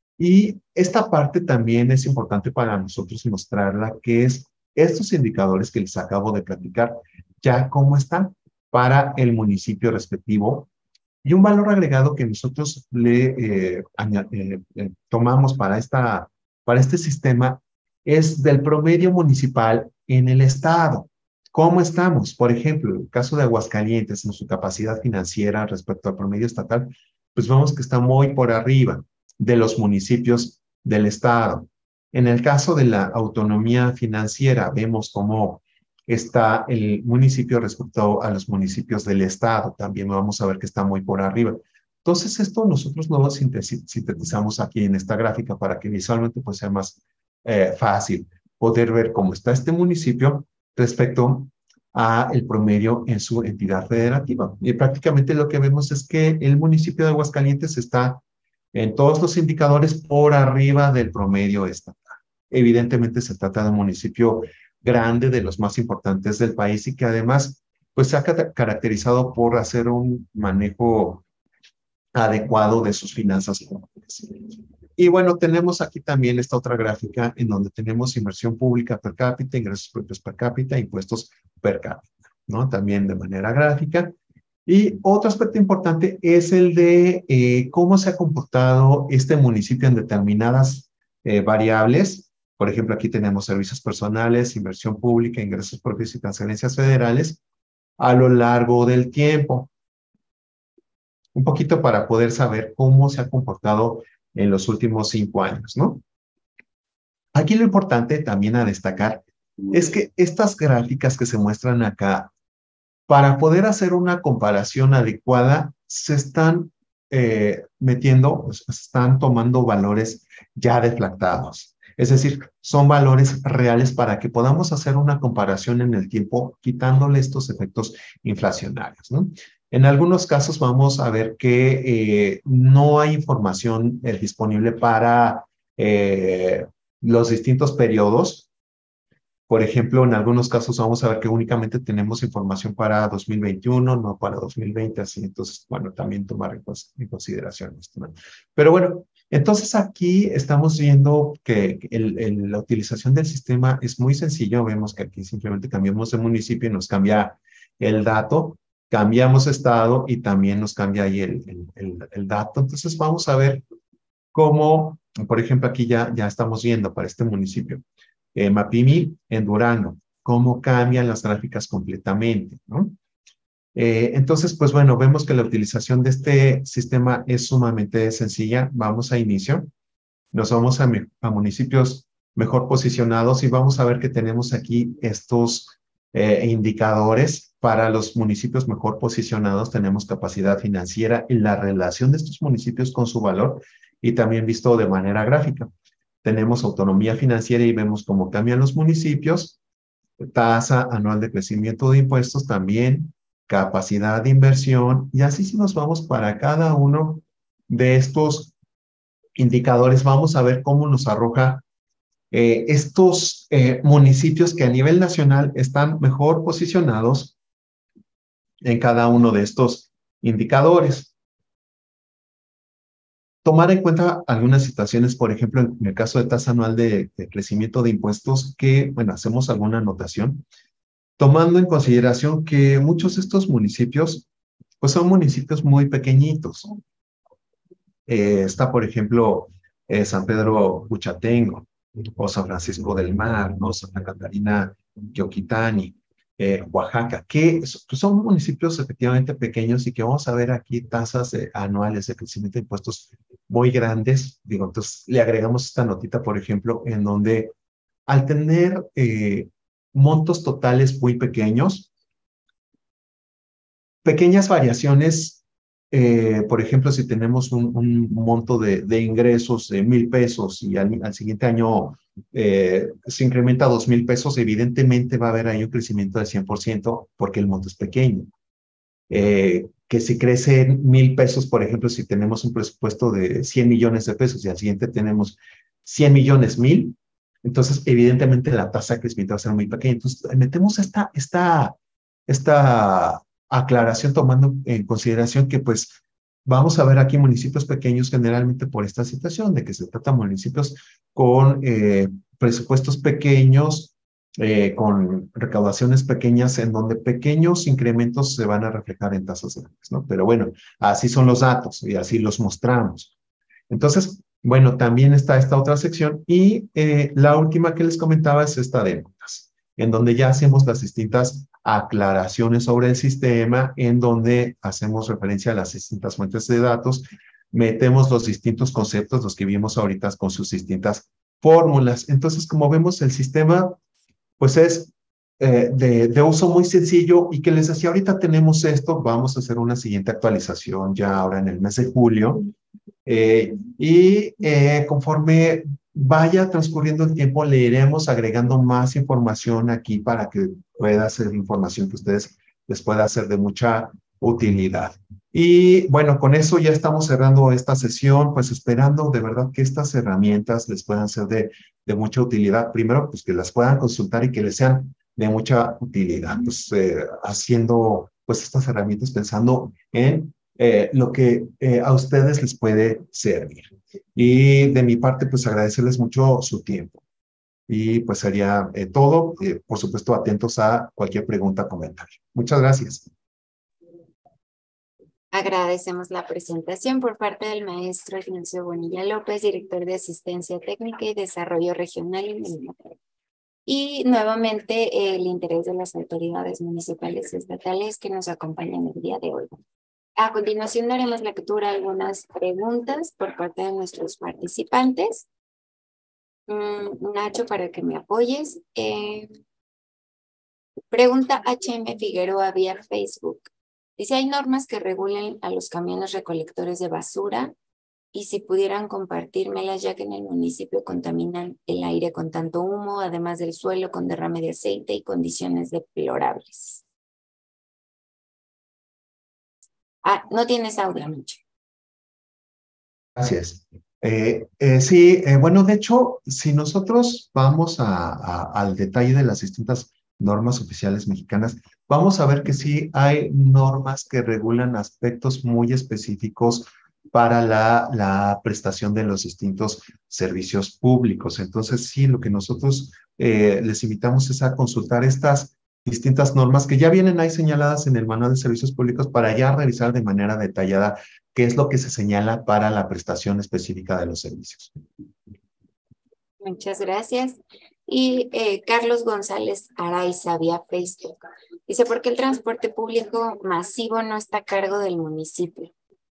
Y esta parte también es importante para nosotros mostrarla, que es estos indicadores que les acabo de platicar, ya cómo están para el municipio respectivo. Y un valor agregado que nosotros le eh, eh, eh, tomamos para, esta, para este sistema es del promedio municipal en el estado. ¿Cómo estamos? Por ejemplo, en el caso de Aguascalientes, en su capacidad financiera respecto al promedio estatal, pues vemos que está muy por arriba de los municipios del estado. En el caso de la autonomía financiera, vemos cómo está el municipio respecto a los municipios del estado. También vamos a ver que está muy por arriba. Entonces, esto nosotros lo sintetizamos aquí en esta gráfica para que visualmente pues, sea más eh, fácil poder ver cómo está este municipio respecto a el promedio en su entidad federativa. Y prácticamente lo que vemos es que el municipio de Aguascalientes está en todos los indicadores por arriba del promedio estatal. Evidentemente se trata de un municipio grande, de los más importantes del país y que además pues se ha caracterizado por hacer un manejo adecuado de sus finanzas públicas. Y bueno, tenemos aquí también esta otra gráfica en donde tenemos inversión pública per cápita, ingresos propios per cápita, impuestos per cápita, ¿no? También de manera gráfica. Y otro aspecto importante es el de eh, cómo se ha comportado este municipio en determinadas eh, variables. Por ejemplo, aquí tenemos servicios personales, inversión pública, ingresos propios y transferencias federales a lo largo del tiempo. Un poquito para poder saber cómo se ha comportado en los últimos cinco años, ¿no? Aquí lo importante también a destacar es que estas gráficas que se muestran acá, para poder hacer una comparación adecuada, se están eh, metiendo, se están tomando valores ya deflactados. Es decir, son valores reales para que podamos hacer una comparación en el tiempo, quitándole estos efectos inflacionarios, ¿no? En algunos casos vamos a ver que eh, no hay información eh, disponible para eh, los distintos periodos. Por ejemplo, en algunos casos vamos a ver que únicamente tenemos información para dos mil veintiuno, no para dos mil veinte, así. Entonces, bueno, también tomar en, en consideración esto, ¿no? Pero bueno, entonces aquí estamos viendo que el, el, la utilización del sistema es muy sencillo. Vemos que aquí simplemente cambiamos de municipio y nos cambia el dato. Cambiamos estado y también nos cambia ahí el, el, el, el dato. Entonces vamos a ver cómo, por ejemplo, aquí ya, ya estamos viendo para este municipio, eh, Mapimi en Durango, cómo cambian las gráficas completamente, ¿no? Eh, entonces, pues bueno, vemos que la utilización de este sistema es sumamente sencilla. Vamos a inicio, nos vamos a, a municipios mejor posicionados y vamos a ver que tenemos aquí estos eh, indicadores para los municipios mejor posicionados tenemos capacidad financiera y la relación de estos municipios con su valor y también visto de manera gráfica. Tenemos autonomía financiera y vemos cómo cambian los municipios, tasa anual de crecimiento de impuestos también, capacidad de inversión, y así si nos vamos para cada uno de estos indicadores, vamos a ver cómo nos arroja eh, estos eh, municipios que a nivel nacional están mejor posicionados en cada uno de estos indicadores. Tomar en cuenta algunas situaciones, por ejemplo, en el caso de tasa anual de, de crecimiento de impuestos, que, bueno, hacemos alguna anotación, tomando en consideración que muchos de estos municipios, pues son municipios muy pequeñitos. Eh, está, por ejemplo, eh, San Pedro Huchatengo, o San Francisco del Mar, ¿no? Santa Catarina Yoquitani, eh, Oaxaca, que son municipios efectivamente pequeños y que vamos a ver aquí tasas eh, anuales de crecimiento de impuestos muy grandes. Digo, entonces le agregamos esta notita, por ejemplo, en donde al tener eh, montos totales muy pequeños, pequeñas variaciones, eh, por ejemplo, si tenemos un, un monto de, de ingresos de mil pesos y al, al siguiente año eh, se incrementa a dos mil pesos, evidentemente va a haber ahí un crecimiento de cien por ciento porque el monto es pequeño. Eh, que si crece mil pesos, por ejemplo, si tenemos un presupuesto de cien millones de pesos y al siguiente tenemos cien millones mil, entonces evidentemente la tasa de crecimiento va a ser muy pequeña. Entonces metemos esta, esta, esta aclaración tomando en consideración que pues vamos a ver aquí municipios pequeños generalmente por esta situación de que se trata de municipios con eh, presupuestos pequeños, eh, con recaudaciones pequeñas en donde pequeños incrementos se van a reflejar en tasas grandes, ¿no? Pero bueno, así son los datos y así los mostramos. Entonces, bueno, también está esta otra sección y eh, la última que les comentaba es esta de notas, en donde ya hacemos las distintas aclaraciones sobre el sistema, en donde hacemos referencia a las distintas fuentes de datos, metemos los distintos conceptos, los que vimos ahorita con sus distintas fórmulas. Entonces, como vemos, el sistema pues es eh, de, de uso muy sencillo y que les decía, ahorita tenemos esto, vamos a hacer una siguiente actualización ya ahora en el mes de julio. Eh, y eh, conforme vaya transcurriendo el tiempo, le iremos agregando más información aquí para que pueda ser información que ustedes les pueda ser de mucha utilidad. Y bueno, con eso ya estamos cerrando esta sesión, pues esperando de verdad que estas herramientas les puedan ser de, de mucha utilidad. Primero, pues que las puedan consultar y que les sean de mucha utilidad. Pues eh, haciendo pues estas herramientas pensando en Eh, lo que eh, a ustedes les puede servir. Y de mi parte, pues agradecerles mucho su tiempo. Y pues sería eh, todo. Eh, por supuesto, atentos a cualquier pregunta o comentario. Muchas gracias.
Agradecemos la presentación por parte del maestro Ignacio Bonilla López, director de Asistencia Técnica y Desarrollo Regional en Minimatario. Y nuevamente el interés de las autoridades municipales y estatales que nos acompañan el día de hoy. A continuación daremos lectura a algunas preguntas por parte de nuestros participantes. Mm, Nacho, para que me apoyes. Eh, pregunta H M Figueroa vía Facebook. Dice, ¿hay normas que regulen a los camiones recolectores de basura? Y si pudieran compartírmelas, ya que en el municipio contaminan el aire con tanto humo, además del suelo con derrame de aceite y condiciones deplorables. Ah, no tienes audio, mucho.
Gracias. Eh, eh, sí, eh, bueno, de hecho, si nosotros vamos a, a, al detalle de las distintas normas oficiales mexicanas, vamos a ver que sí hay normas que regulan aspectos muy específicos para la, la prestación de los distintos servicios públicos. Entonces, sí, lo que nosotros eh, les invitamos es a consultar estas distintas normas que ya vienen ahí señaladas en el Manual de Servicios Públicos para ya revisar de manera detallada qué es lo que se señala para la prestación específica de los servicios.
Muchas gracias. Y eh, Carlos González Araiza vía Facebook. Dice, ¿por qué el transporte público masivo no está a cargo del municipio?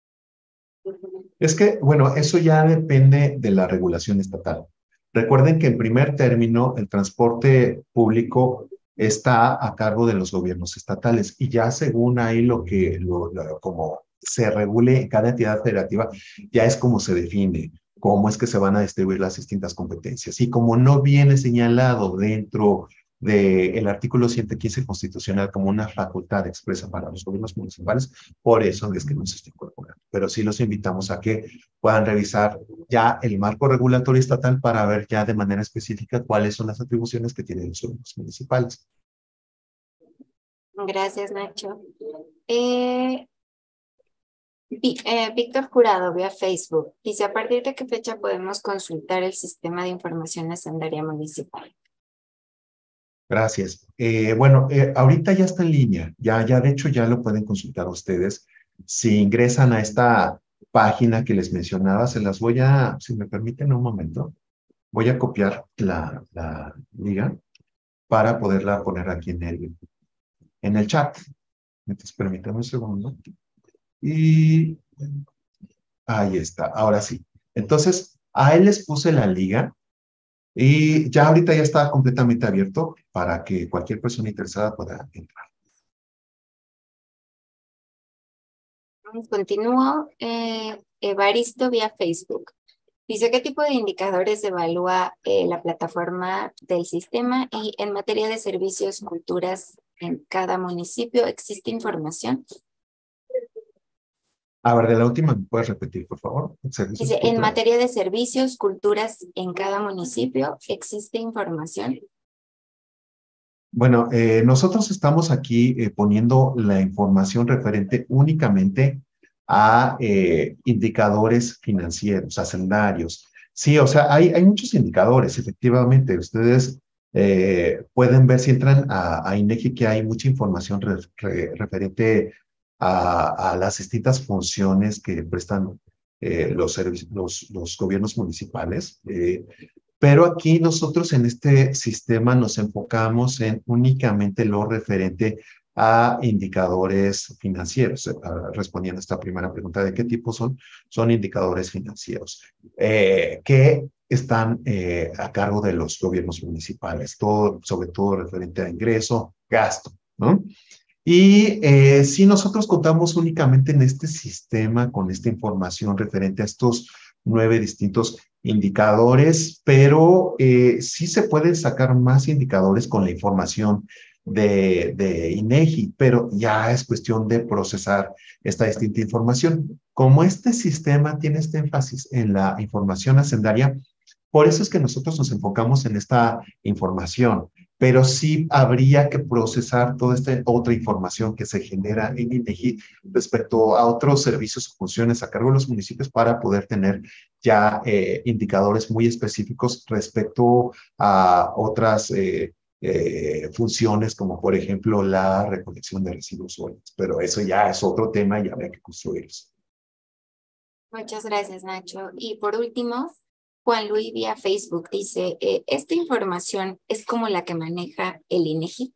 Es que, bueno, eso ya depende de la regulación estatal. Recuerden que en primer término el transporte público está a cargo de los gobiernos estatales. Y ya según ahí lo que, lo, lo, como se regule en cada entidad federativa, ya es como se define, cómo es que se van a distribuir las distintas competencias. Y como no viene señalado dentro del artículo ciento quince constitucional como una facultad expresa para los gobiernos municipales, por eso es que no se está incorporando. Pero sí los invitamos a que puedan revisar ya el marco regulatorio estatal para ver ya de manera específica cuáles son las atribuciones que tienen los gobiernos municipales.
Gracias, Nacho. Eh, eh, Víctor Jurado, vía Facebook, dice, ¿a partir de qué fecha podemos consultar el sistema de información hacendaria municipal?
Gracias. Eh, bueno, eh, ahorita ya está en línea, ya, ya de hecho ya lo pueden consultar ustedes. Si ingresan a esta página que les mencionaba, se las voy a, si me permiten un momento, voy a copiar la, la liga para poderla poner aquí en el, en el chat. Entonces, permítanme un segundo. Y ahí está, ahora sí. Entonces, a él les puse la liga. Y ya ahorita ya está completamente abierto para que cualquier persona interesada pueda entrar.
Continúo. Eh, Evaristo vía Facebook. Dice, ¿qué tipo de indicadores evalúa eh, la plataforma del sistema? Y en materia de servicios, culturas, en cada municipio, ¿existe información?
A ver, de la última, ¿me puedes repetir, por favor?
Dice, en materia de servicios, culturas, en cada municipio, ¿existe información?
Bueno, eh, nosotros estamos aquí eh, poniendo la información referente únicamente a eh, indicadores financieros, hacendarios. Sí, o sea, hay, hay muchos indicadores, efectivamente. Ustedes eh, pueden ver si entran a, a INEGI que hay mucha información re, re, referente a, a las distintas funciones que prestan eh, los, los, los gobiernos municipales. Eh, Pero aquí nosotros en este sistema nos enfocamos en únicamente lo referente a indicadores financieros. Uh, respondiendo a esta primera pregunta, ¿de qué tipo son? Son indicadores financieros eh, que están eh, a cargo de los gobiernos municipales, todo, sobre todo referente a ingreso, gasto, ¿no? Y eh, si nosotros contamos únicamente en este sistema con esta información referente a estos nueve distintos indicadores, pero eh, sí se pueden sacar más indicadores con la información de, de INEGI, pero ya es cuestión de procesar esta distinta información. Como este sistema tiene este énfasis en la información hacendaria, por eso es que nosotros nos enfocamos en esta información, pero sí habría que procesar toda esta otra información que se genera en INEGI respecto a otros servicios o funciones a cargo de los municipios para poder tener ya eh, indicadores muy específicos respecto a otras eh, eh, funciones como por ejemplo la recolección de residuos sólidos, pero eso ya es otro tema y habría que construirse.
Muchas gracias, Nacho. Y por último, Juan Luis vía Facebook dice, eh, ¿esta información es como la que maneja el INEGI?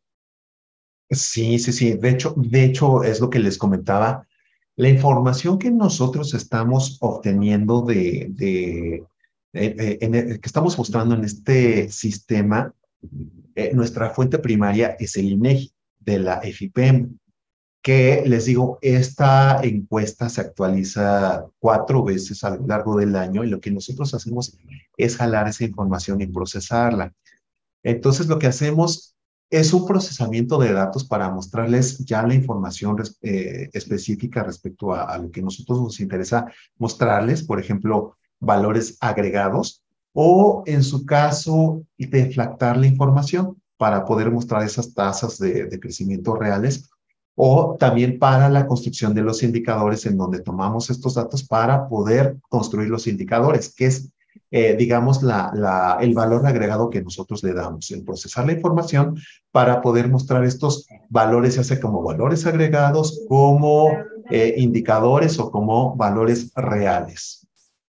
Sí, sí, sí. De hecho, de hecho, es lo que les comentaba. La información que nosotros estamos obteniendo de, de, de, de en el, que estamos mostrando en este sistema, eh, nuestra fuente primaria es el INEGI de la E F I P E M, que les digo, esta encuesta se actualiza cuatro veces a lo largo del año y lo que nosotros hacemos es jalar esa información y procesarla. Entonces, lo que hacemos es un procesamiento de datos para mostrarles ya la información eh, específica respecto a, a lo que a nosotros nos interesa mostrarles, por ejemplo, valores agregados o, en su caso, deflactar la información para poder mostrar esas tasas de, de crecimiento reales o también para la construcción de los indicadores en donde tomamos estos datos para poder construir los indicadores, que es Eh, digamos, la, la, el valor agregado que nosotros le damos en procesar la información para poder mostrar estos valores, ya sea como valores agregados, como eh, indicadores o como valores reales.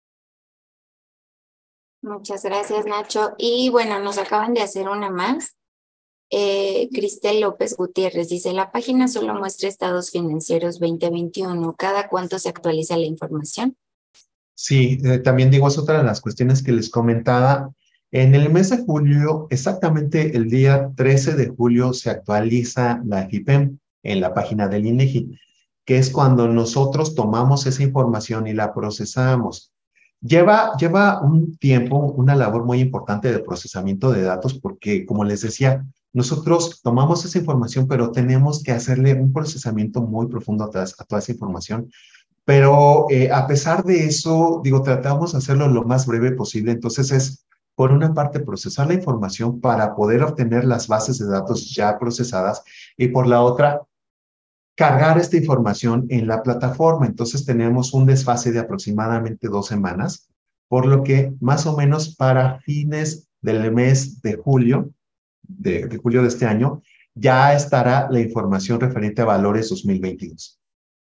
Muchas gracias, Nacho. Y bueno, nos acaban de hacer una más. Eh, Cristel López Gutiérrez dice, la página solo muestra estados financieros veinte veintiuno. ¿Cada cuánto se actualiza la información?
Sí, eh, también digo, es otra de las cuestiones que les comentaba. En el mes de julio, exactamente el día trece de julio, se actualiza la F I P E M en la página del INEGI, que es cuando nosotros tomamos esa información y la procesamos. Lleva, lleva un tiempo, una labor muy importante de procesamiento de datos, porque, como les decía, nosotros tomamos esa información, pero tenemos que hacerle un procesamiento muy profundo a toda, a toda esa información. Pero eh, a pesar de eso, digo, tratamos de hacerlo lo más breve posible. Entonces es, por una parte, procesar la información para poder obtener las bases de datos ya procesadas, y por la otra, cargar esta información en la plataforma. Entonces tenemos un desfase de aproximadamente dos semanas, por lo que más o menos para fines del mes de julio, de, de julio de este año, ya estará la información referente a valores dos mil veintidós.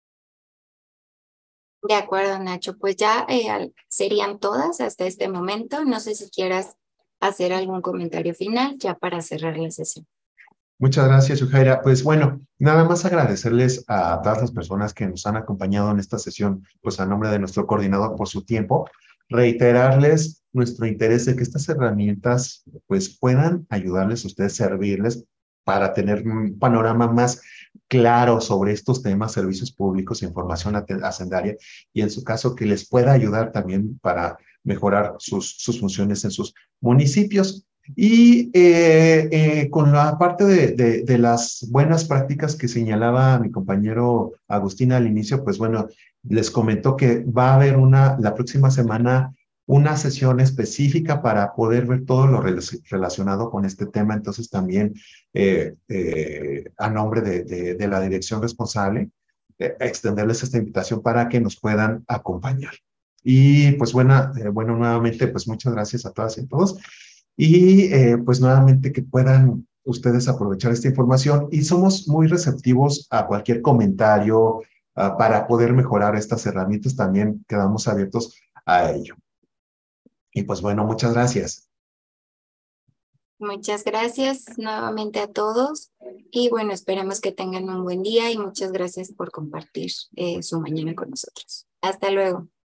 De acuerdo, Nacho. Pues ya eh, serían todas hasta este momento. No sé si quieras hacer algún comentario final ya para cerrar la sesión.
Muchas gracias, Yujaira. Pues bueno, nada más agradecerles a todas las personas que nos han acompañado en esta sesión, pues a nombre de nuestro coordinador por su tiempo, reiterarles nuestro interés de que estas herramientas pues puedan ayudarles a ustedes, servirles para tener un panorama más claro sobre estos temas, servicios públicos, información hacendaria, y en su caso que les pueda ayudar también para mejorar sus, sus funciones en sus municipios. Y eh, eh, con la parte de, de, de las buenas prácticas que señalaba mi compañero Agustín al inicio, pues bueno, les comentó que va a haber una, la próxima semana, una sesión específica para poder ver todo lo relacionado con este tema. Entonces también eh, eh, a nombre de, de, de la dirección responsable, eh, extenderles esta invitación para que nos puedan acompañar. Y pues bueno, eh, bueno, nuevamente pues muchas gracias a todas y a todos. Y eh, pues nuevamente que puedan ustedes aprovechar esta información, y somos muy receptivos a cualquier comentario uh, para poder mejorar estas herramientas. También quedamos abiertos a ello. Y pues bueno, muchas gracias.
Muchas gracias nuevamente a todos y bueno, esperamos que tengan un buen día y muchas gracias por compartir eh, su mañana con nosotros. Hasta luego.